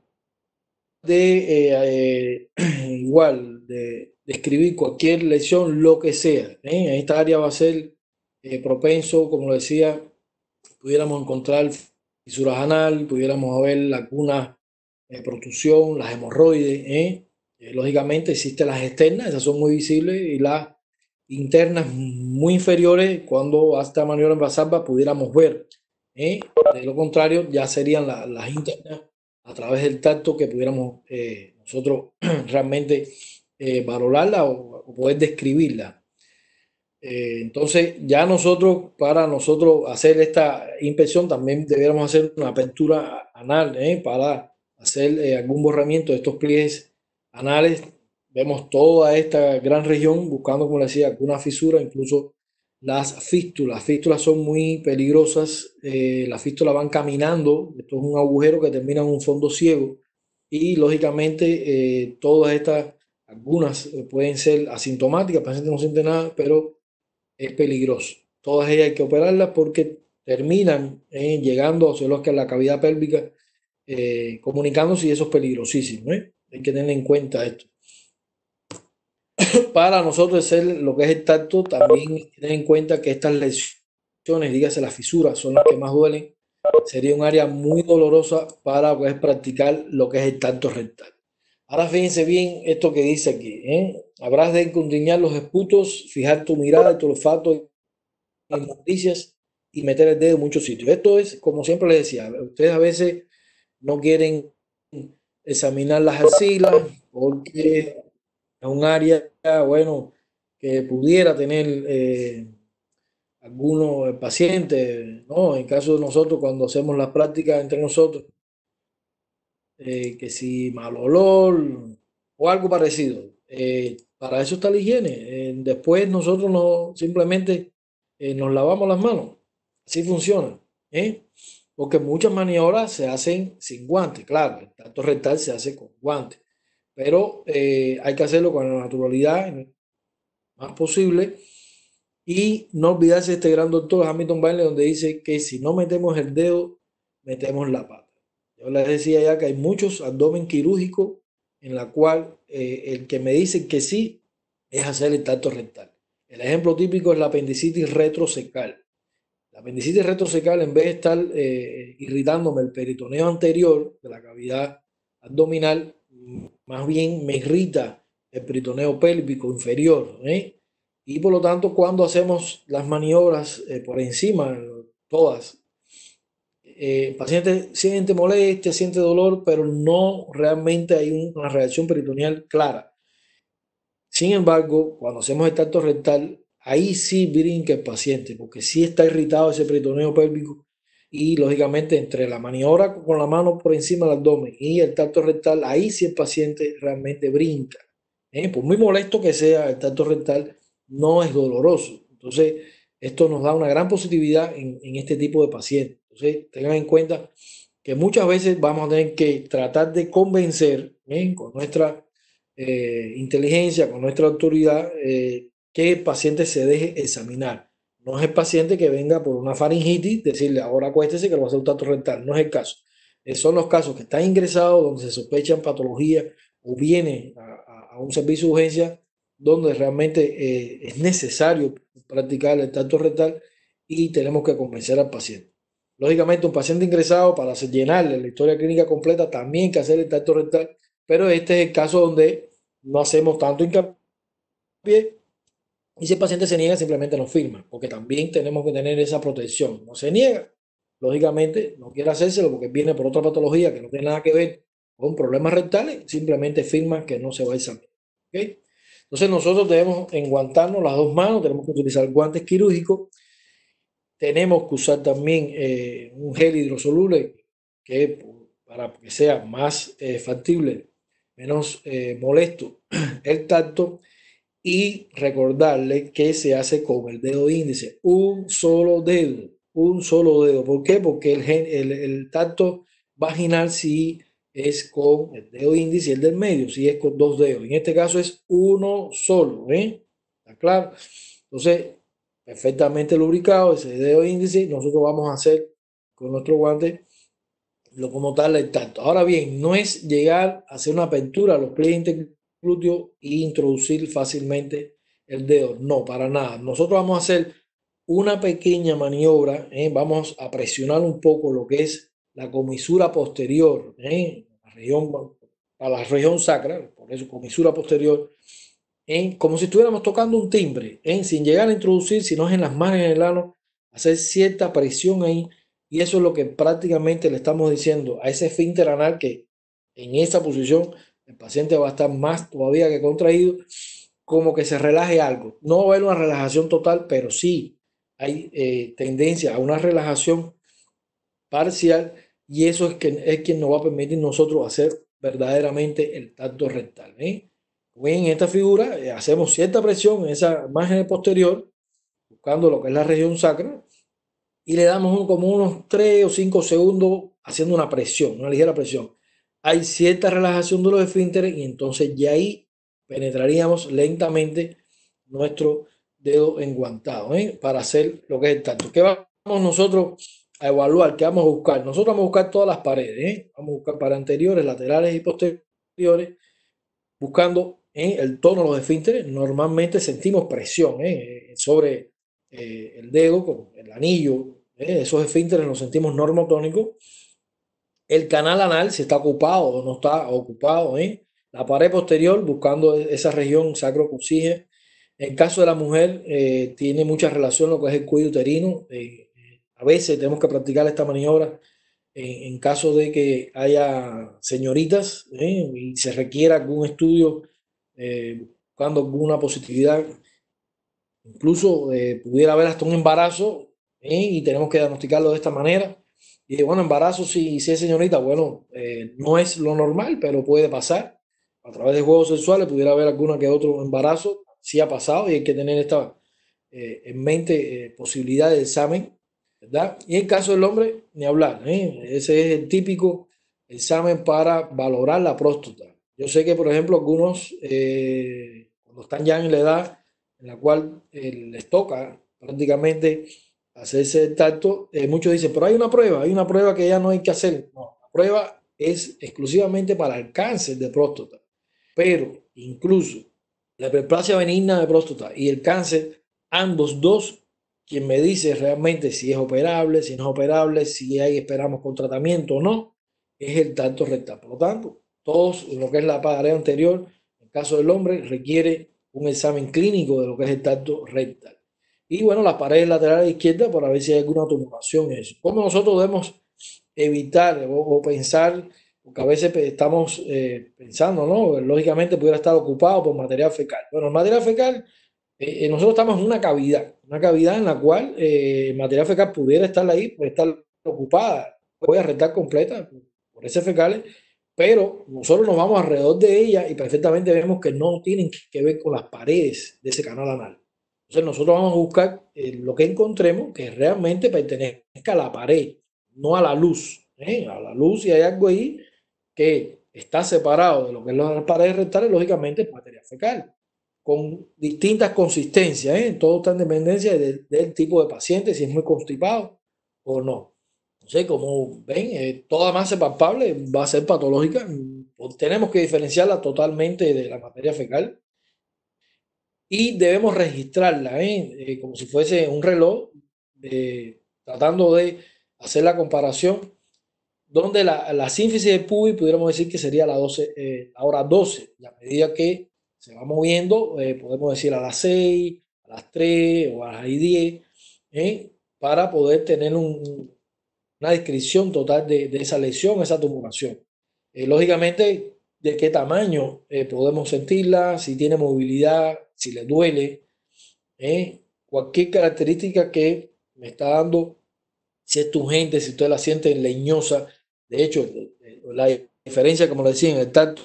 de igual de escribir cualquier lesión, lo que sea, en esta área va a ser propenso, como lo decía, pudiéramos encontrar fisuras anal, pudiéramos ver alguna protusión, las hemorroides. Lógicamente existen las externas, esas son muy visibles, y las internas muy inferiores, cuando hasta maniobra en Valsalva pudiéramos ver. De lo contrario, ya serían las internas a través del tacto que pudiéramos nosotros realmente valorarla o poder describirla. Entonces, ya nosotros, para nosotros hacer esta inspección, también deberíamos hacer una apertura anal para hacer algún borramiento de estos pliegues anales. Vemos toda esta gran región buscando, como le decía, alguna fisura, incluso las fístulas. Las fístulas son muy peligrosas. Las fístulas van caminando. Esto es un agujero que termina en un fondo ciego. Y lógicamente, todas estas, algunas pueden ser asintomáticas, el paciente no siente nada, pero es peligroso. Todas ellas hay que operarlas porque terminan llegando a lo que es la cavidad pélvica, comunicándose, y eso es peligrosísimo. Hay que tener en cuenta esto. Para nosotros hacer lo que es el tacto, también tener en cuenta que estas lesiones, dígase las fisuras, son las que más duelen. Sería un área muy dolorosa para poder practicar lo que es el tacto rectal. Ahora fíjense bien esto que dice aquí. Habrás de escudriñar los esputos, fijar tu mirada y tu olfato en noticias y meter el dedo en muchos sitios. Esto es, como siempre les decía, ustedes a veces no quieren examinar las axilas porque es un área, bueno, que pudiera tener algunos pacientes, ¿no? En caso de nosotros, cuando hacemos las prácticas entre nosotros, que si mal olor o algo parecido. Para eso está la higiene. Después nosotros no simplemente nos lavamos las manos. Así funciona. Porque muchas maniobras se hacen sin guantes. Claro, el tacto rectal se hace con guantes. Pero hay que hacerlo con la naturalidad más posible. Y no olvidarse de este gran doctor Hamilton Bailey, donde dice que si no metemos el dedo, metemos la pata. Yo les decía ya que hay muchos abdomen quirúrgicos en la cual el que me dice que sí es hacer el tacto rectal. El ejemplo típico es la apendicitis retrocecal. La apendicitis retrocecal, en vez de estar irritándome el peritoneo anterior de la cavidad abdominal, más bien me irrita el peritoneo pélvico inferior. Y por lo tanto, cuando hacemos las maniobras por encima, todas, el paciente siente molestia, siente dolor, pero no realmente hay una reacción peritoneal clara. Sin embargo, cuando hacemos el tacto rectal, ahí sí brinca el paciente, porque sí está irritado ese peritoneo pélvico, y lógicamente entre la maniobra con la mano por encima del abdomen y el tacto rectal, ahí sí el paciente realmente brinca. Por muy molesto que sea, el tacto rectal no es doloroso. Entonces, esto nos da una gran positividad en este tipo de pacientes. Entonces, tengan en cuenta que muchas veces vamos a tener que tratar de convencer con nuestra inteligencia, con nuestra autoridad, que el paciente se deje examinar. No es el paciente que venga por una faringitis, decirle ahora acuéstese que lo va a hacer un tacto rectal. No es el caso. Son los casos que están ingresados, donde se sospechan patologías o viene a un servicio de urgencia donde realmente es necesario practicar el tacto rectal y tenemos que convencer al paciente. Lógicamente, un paciente ingresado, para llenarle la historia clínica completa, también hay que hacer el tacto rectal, pero este es el caso donde no hacemos tanto hincapié. Y si el paciente se niega, simplemente no firma, porque también tenemos que tener esa protección. No se niega, lógicamente no quiere hacérselo porque viene por otra patología que no tiene nada que ver con problemas rectales, simplemente firma que no se va a examinar. ¿Okay? Entonces nosotros debemos enguantarnos las dos manos, tenemos que utilizar guantes quirúrgicos, tenemos que usar también un gel hidrosoluble que para que sea más factible, menos molesto el tacto, y recordarle que se hace con el dedo índice, un solo dedo, un solo dedo. ¿Por qué? Porque el tacto vaginal sí es con el dedo índice y el del medio, sí es con dos dedos. En este caso es uno solo, ¿eh? ¿Está claro? Entonces, perfectamente lubricado ese dedo índice, nosotros vamos a hacer con nuestro guante lo como tal el tacto. Ahora bien, no es llegar a hacer una apertura a los pliegues interglúteos e introducir fácilmente el dedo. No, para nada. Nosotros vamos a hacer una pequeña maniobra, vamos a presionar un poco lo que es la comisura posterior, a la región sacra, por eso comisura posterior, como si estuviéramos tocando un timbre, sin llegar a introducir, sino en las márgenes del ano, hacer cierta presión ahí, y eso es lo que prácticamente le estamos diciendo a ese esfínter anal, que en esa posición el paciente va a estar más todavía que contraído, como que se relaje algo. No va a haber una relajación total, pero sí hay tendencia a una relajación parcial, y eso es quien nos va a permitir nosotros hacer verdaderamente el tacto rectal. En esta figura hacemos cierta presión en esa margen posterior, buscando lo que es la región sacra, y le damos como unos 3 o 5 segundos haciendo una presión, una ligera presión. Hay cierta relajación de los esfínteres y entonces ya ahí penetraríamos lentamente nuestro dedo enguantado, para hacer lo que es el tacto. ¿Qué vamos nosotros a evaluar? ¿Qué vamos a buscar? Nosotros vamos a buscar todas las paredes, vamos a buscar para anteriores, laterales y posteriores, buscando el tono de los esfínteres. Normalmente sentimos presión sobre el dedo con el anillo. Esos esfínteres los sentimos normotónicos. El canal anal, si está ocupado o no está ocupado. La pared posterior, buscando esa región sacrococcígea. En el caso de la mujer, tiene mucha relación lo que es el cuello uterino. A veces tenemos que practicar esta maniobra en caso de que haya señoritas y se requiera algún estudio buscando alguna positividad, incluso pudiera haber hasta un embarazo y tenemos que diagnosticarlo de esta manera. Y bueno, embarazo, si es señorita, bueno, no es lo normal, pero puede pasar. A través de juegos sexuales pudiera haber alguna que otro embarazo, sí ha pasado, y hay que tener esta en mente posibilidad de examen, ¿verdad? Y en el caso del hombre, ni hablar, ese es el típico examen para valorar la próstata. Yo sé que, por ejemplo, algunos, cuando están ya en la edad en la cual les toca prácticamente hacerse el tacto, muchos dicen, pero hay una prueba que ya no hay que hacer. No, la prueba es exclusivamente para el cáncer de próstata, pero incluso la hiperplasia benigna de próstata y el cáncer, ambos dos, quien me dice realmente si es operable, si no es operable, si hay, esperamos con tratamiento o no, es el tacto rectal. Por lo tanto, todos lo que es la pared anterior, en el caso del hombre, requiere un examen clínico de lo que es el tacto rectal. Y bueno, las paredes laterales izquierdas para ver si hay alguna tumoración en eso. ¿Cómo nosotros debemos evitar o pensar? Porque a veces estamos pensando, ¿no? Lógicamente pudiera estar ocupado por material fecal. Bueno, el material fecal, nosotros estamos en una cavidad en la cual el material fecal pudiera estar ahí, puede estar ocupada, puede restar completa por ese fecales, pero nosotros nos vamos alrededor de ella y perfectamente vemos que no tienen que ver con las paredes de ese canal anal. Entonces nosotros vamos a buscar lo que encontremos que realmente pertenezca a la pared, no a la luz. A la luz, si hay algo ahí que está separado de lo que es las paredes rectales, lógicamente es material fecal, con distintas consistencias. Todo está en dependencia del tipo de paciente, si es muy constipado o no. Entonces, como ven, toda masa palpable va a ser patológica. Tenemos que diferenciarla totalmente de la materia fecal y debemos registrarla como si fuese un reloj, tratando de hacer la comparación, donde la sínfisis del pubis pudiéramos decir que sería la hora 12, la medida que se va moviendo, podemos decir a las 6, a las 3 o a las 10, para poder tener una descripción total de esa lesión, esa tumoración. Lógicamente, de qué tamaño podemos sentirla, si tiene movilidad, si le duele, cualquier característica que me está dando, si es turgente, si usted la siente leñosa. De hecho, la diferencia, como le decía, en el tacto,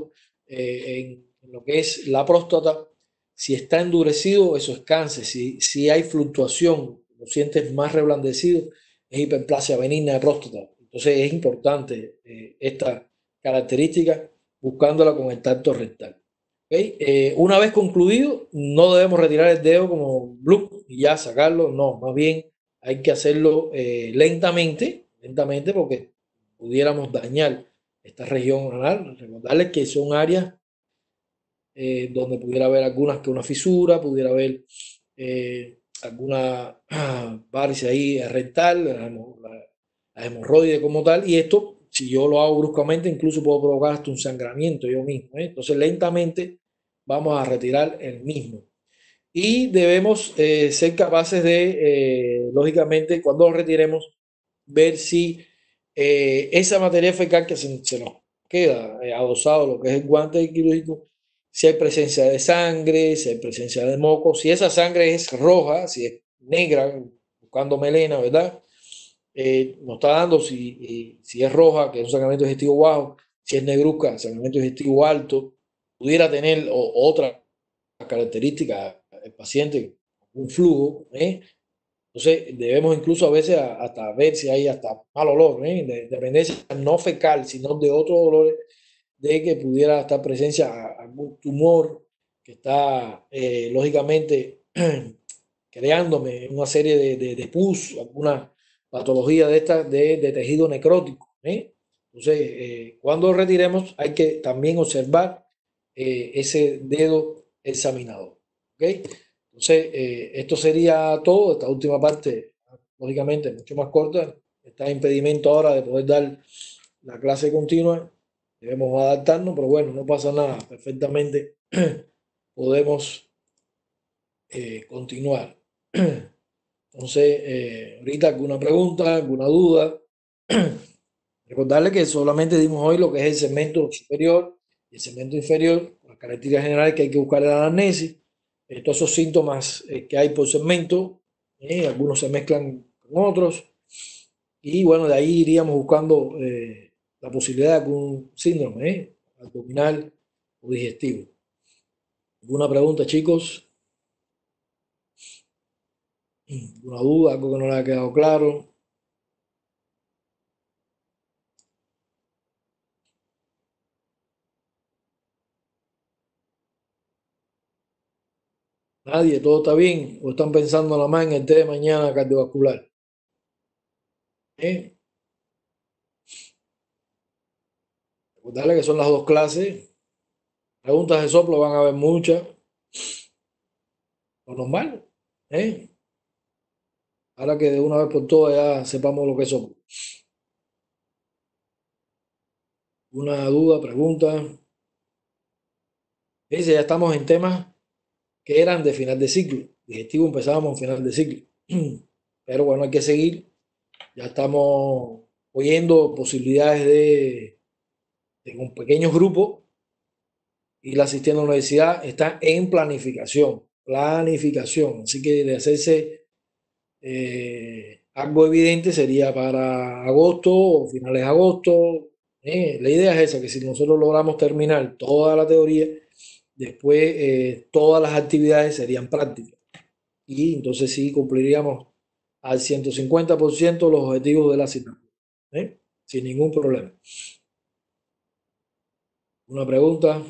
en lo que es la próstata, si está endurecido, eso es cáncer. Si hay fluctuación, lo sientes más reblandecido, es hiperplasia benigna de próstata. Entonces es importante esta característica buscándola con el tacto rectal. ¿Okay? Una vez concluido, no debemos retirar el dedo como blue y ya sacarlo, no, más bien hay que hacerlo lentamente porque pudiéramos dañar esta región anal. Recordarles que son áreas donde pudiera haber algunas que una fisura, pudiera haber alguna varice ahí rectal, la hemorroide como tal, y esto, si yo lo hago bruscamente, incluso puedo provocar hasta un sangramiento yo mismo. Entonces, lentamente vamos a retirar el mismo. Y debemos ser capaces de, lógicamente, cuando lo retiremos, ver si esa materia fecal que se nos queda adosado, lo que es el guante quirúrgico, si hay presencia de sangre, si hay presencia de moco, si esa sangre es roja, si es negra, buscando melena, ¿verdad? Nos está dando si es roja, que es un sangramiento digestivo bajo, si es negruzca, sangramiento digestivo alto, pudiera tener otra característica el paciente, un flujo, entonces debemos incluso a veces hasta ver si hay hasta mal olor, de dependencia no fecal, sino de otros olores, de que pudiera estar presencia algún tumor que está lógicamente creándome una serie de pus, alguna patología de esta de tejido necrótico. Entonces, cuando retiremos hay que también observar ese dedo examinado. ¿Okay? Entonces, esto sería todo. Esta última parte, lógicamente, mucho más corta. Está impedimento ahora de poder dar la clase continua. Debemos adaptarnos, pero bueno, no pasa nada. Perfectamente podemos continuar. Entonces, ahorita alguna pregunta, alguna duda. Recordarle que solamente dimos hoy lo que es el segmento superior y el segmento inferior, las características generales que hay que buscar en la anamnesis, todos esos síntomas que hay por segmento, algunos se mezclan con otros, y bueno, de ahí iríamos buscando la posibilidad de algún síndrome abdominal o digestivo. ¿Alguna pregunta, chicos? ¿Alguna duda? ¿Algo que no les ha quedado claro? Nadie, todo está bien, o están pensando nada más en el té de mañana cardiovascular. ¿Eh? Recordarle que son las dos clases. Preguntas de soplo van a haber muchas. Lo normal. ¿Eh? Ahora que de una vez por todas ya sepamos lo que es soplo. Una duda, pregunta. Dice, ya estamos en temas que eran de final de ciclo. Digestivo empezábamos en final de ciclo. Pero bueno, hay que seguir. Ya estamos oyendo posibilidades de un pequeño grupo y la asistiendo a la universidad está en planificación. Planificación. Así que de hacerse algo evidente sería para agosto o finales de agosto. La idea es esa, que si nosotros logramos terminar toda la teoría, después todas las actividades serían prácticas. Y entonces sí cumpliríamos al 150% los objetivos de la asignatura, sin ningún problema. ¿Una pregunta?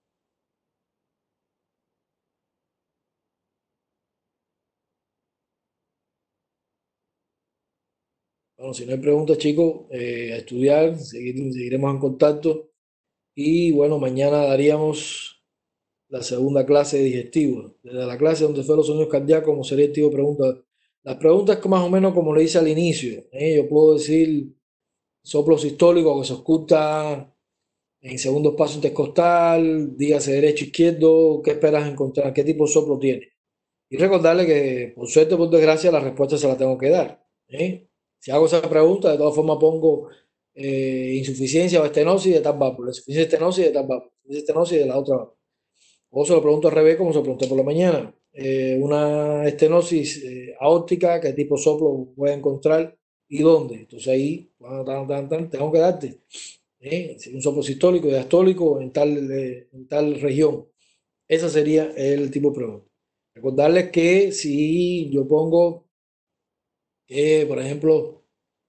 Bueno, si no hay preguntas, chicos, a estudiar, seguiremos en contacto. Y bueno, mañana daríamos la segunda clase de digestivo. Desde la clase donde fue los sonidos cardíacos, como sería el tipo de pregunta. Las preguntas que más o menos como le hice al inicio, yo puedo decir soplo sistólico que se escucha en segundo espacio intercostal, dígase derecho, izquierdo, ¿qué esperas encontrar? ¿Qué tipo de soplo tiene? Y recordarle que, por suerte o por desgracia, la respuesta se la tengo que dar. ¿Eh? Si hago esa pregunta, de todas formas pongo insuficiencia o estenosis de tal válvula, insuficiencia estenosis de tal válvula, insuficiencia estenosis de la otra válvula. O se lo pregunto al revés, como se lo pregunté por la mañana. Una estenosis aórtica, ¿qué tipo de soplo voy a encontrar y dónde? Entonces ahí, tengo que darte si un soplo sistólico y diastólico en tal región. Ese sería el tipo de pregunta. Recordarles que si yo pongo, por ejemplo,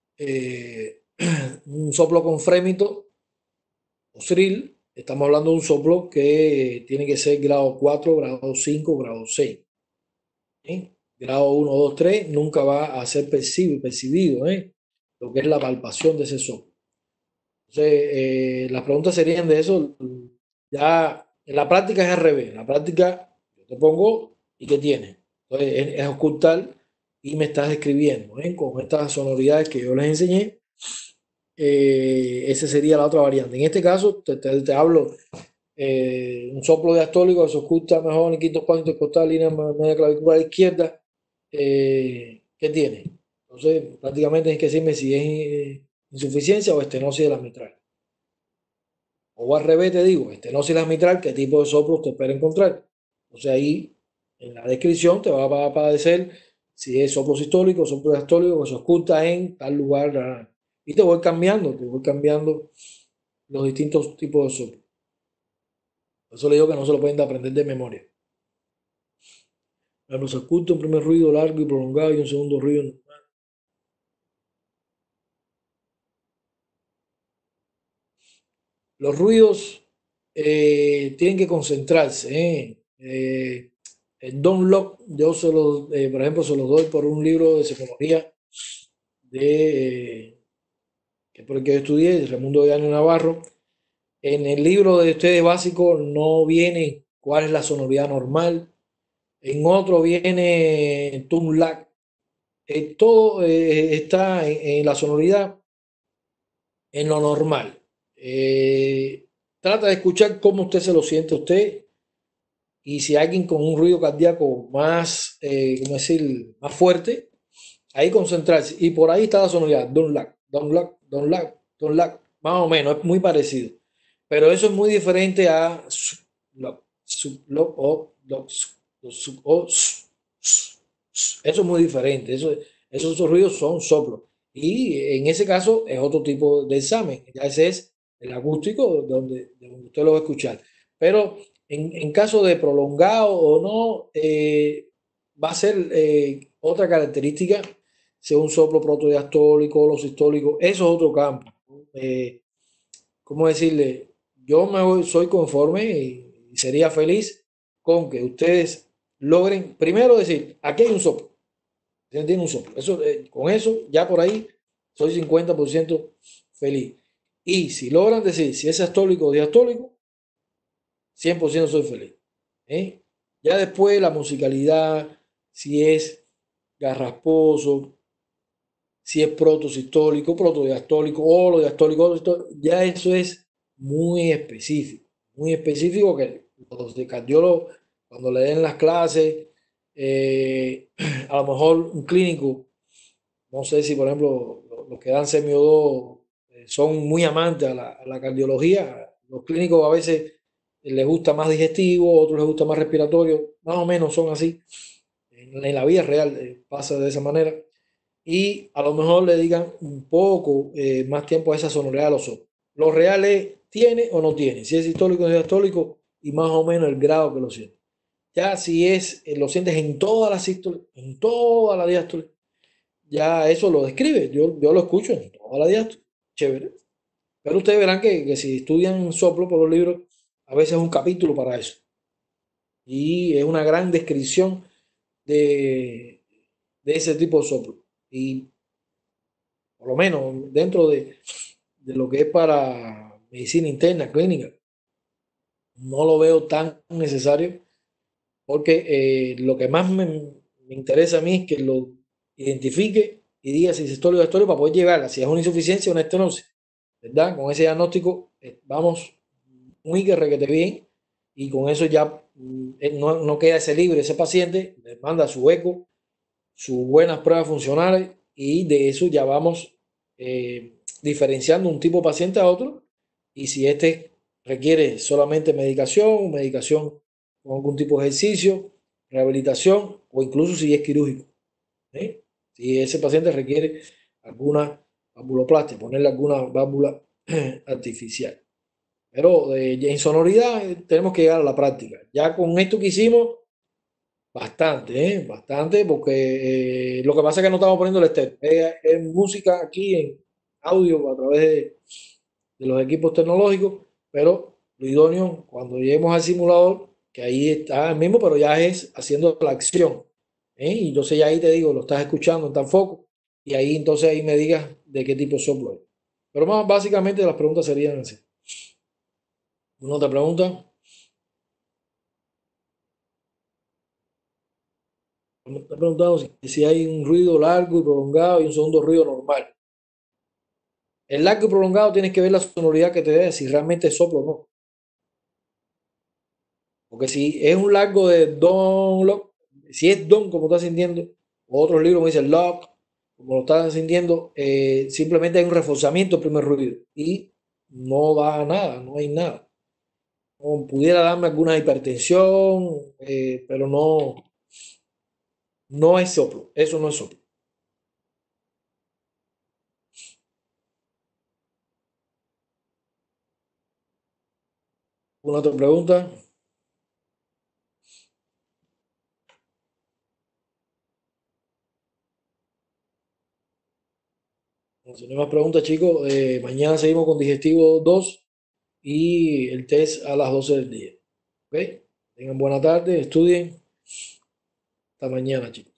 un soplo con frémito o SRIL, estamos hablando de un soplo que tiene que ser grado 4, grado 5, grado 6. ¿Eh? Grado 1, 2, 3 nunca va a ser percibido, lo que es la palpación de ese soplo. Entonces, las preguntas serían de eso. Ya en la práctica es al revés. En la práctica yo te pongo y ¿qué tiene? Entonces es ocultar y me estás describiendo con estas sonoridades que yo les enseñé. Esa sería la otra variante. En este caso te hablo un soplo diastólico que se oculta mejor en el quinto espacio intercostal, línea media clavicular izquierda. ¿Qué tiene? Entonces prácticamente tienes que decirme si es insuficiencia o estenosis de la mitral. O al revés te digo, estenosis mitral, ¿qué tipo de soplo te espera encontrar? Entonces ahí en la descripción te va a aparecer si es soplo sistólico, soplo diastólico, que se oculta en tal lugar. Y te voy cambiando los distintos tipos de soplo. Por eso le digo que no se lo pueden aprender de memoria. Cuando se oculta un primer ruido largo y prolongado y un segundo ruido normal. Los ruidos tienen que concentrarse. El Don Locke, yo por ejemplo, se los doy por un libro de psicología que por el que yo estudié, Raimundo Llano Navarro. En el libro de ustedes básico no viene cuál es la sonoridad normal. En otro viene Tone Lag. Todo está en la sonoridad en lo normal. Trata de escuchar cómo usted se lo siente usted y si alguien con un ruido cardíaco más, ¿cómo decir?, más fuerte, ahí concentrarse. Y por ahí está la sonoridad. Don't lag, don't lag, don't lag, don't lag. Más o menos, es muy parecido. Pero eso es muy diferente a eso es muy diferente. Esos ruidos son soplos. Y en ese caso es otro tipo de examen. Ya ese es el acústico donde usted lo va a escuchar. Pero en caso de prolongado o no, va a ser otra característica, sea un soplo protodiastólico o los sistólicos, eso es otro campo. ¿Cómo decirle? Soy conforme y sería feliz con que ustedes logren, primero decir, aquí hay un soplo, tiene un soplo. Eso, con eso, ya por ahí, soy 50% feliz. Y si logran decir si es astólico o diastólico, 100% soy feliz. ¿Eh? Ya después la musicalidad, si es garrasposo, si es protosistólico, protodiastólico, holodiastólico, ya eso es muy específico que los de cardiólogos, cuando le den las clases, a lo mejor un clínico, no sé si por ejemplo los que dan semio 2 son muy amantes a la cardiología, los clínicos a veces les gusta más digestivo, otros les gusta más respiratorio, más o menos son así, en la vida real pasa de esa manera y a lo mejor le digan un poco más tiempo a esa sonoridad de los ojos. Lo real es, ¿tiene o no tiene? Si es histórico o no es histórico y más o menos el grado que lo siente. Ya si es, lo sientes en toda la sístole, en toda la diástole, ya eso lo describe. Yo lo escucho en toda la diástole. Chévere. Pero ustedes verán que si estudian soplo por los libros, a veces es un capítulo para eso. Y es una gran descripción de, de ese tipo de soplo. Y por lo menos dentro de lo que es para medicina interna, clínica, no lo veo tan necesario porque lo que más me interesa a mí es que lo identifique y diga si es histórico o histórico para poder llevarla, si es una insuficiencia o una estenosis, ¿verdad? Con ese diagnóstico vamos muy que requete bien, y con eso ya no queda ese libre, ese paciente le manda su eco, sus buenas pruebas funcionales, y de eso ya vamos diferenciando un tipo de paciente a otro, y si este requiere solamente medicación con algún tipo de ejercicio, rehabilitación, o incluso si es quirúrgico, ¿eh? Si ese paciente requiere alguna valvuloplastia, ponerle alguna válvula artificial. Pero en sonoridad tenemos que llegar a la práctica. Ya con esto que hicimos, bastante, bastante, porque lo que pasa es que no estamos poniendo el estéreo. Es música aquí en audio a través de los equipos tecnológicos, pero lo idóneo cuando lleguemos al simulador, que ahí está el mismo, pero ya es haciendo la acción. Y entonces ya ahí te digo, lo estás escuchando en tal foco, y ahí entonces ahí me digas de qué tipo de soplo es. Pero más básicamente las preguntas serían así. ¿Una otra pregunta? Me está preguntando si hay un ruido largo y prolongado y un segundo ruido normal. El largo y prolongado tienes que ver la sonoridad que te dé, si realmente es soplo o no. Porque si es un largo de don, loc, si es don como estás sintiendo, o otros libros me dicen lock, como lo estás sintiendo, simplemente hay un reforzamiento del primer ruido y no da nada, no hay nada. O pudiera darme alguna hipertensión, pero no es soplo, eso no es soplo. ¿Una otra pregunta? Si no hay más preguntas, chicos, mañana seguimos con digestivo 2 y el test a las 12 del día. ¿Ok? Tengan buena tarde, estudien. Hasta mañana, chicos.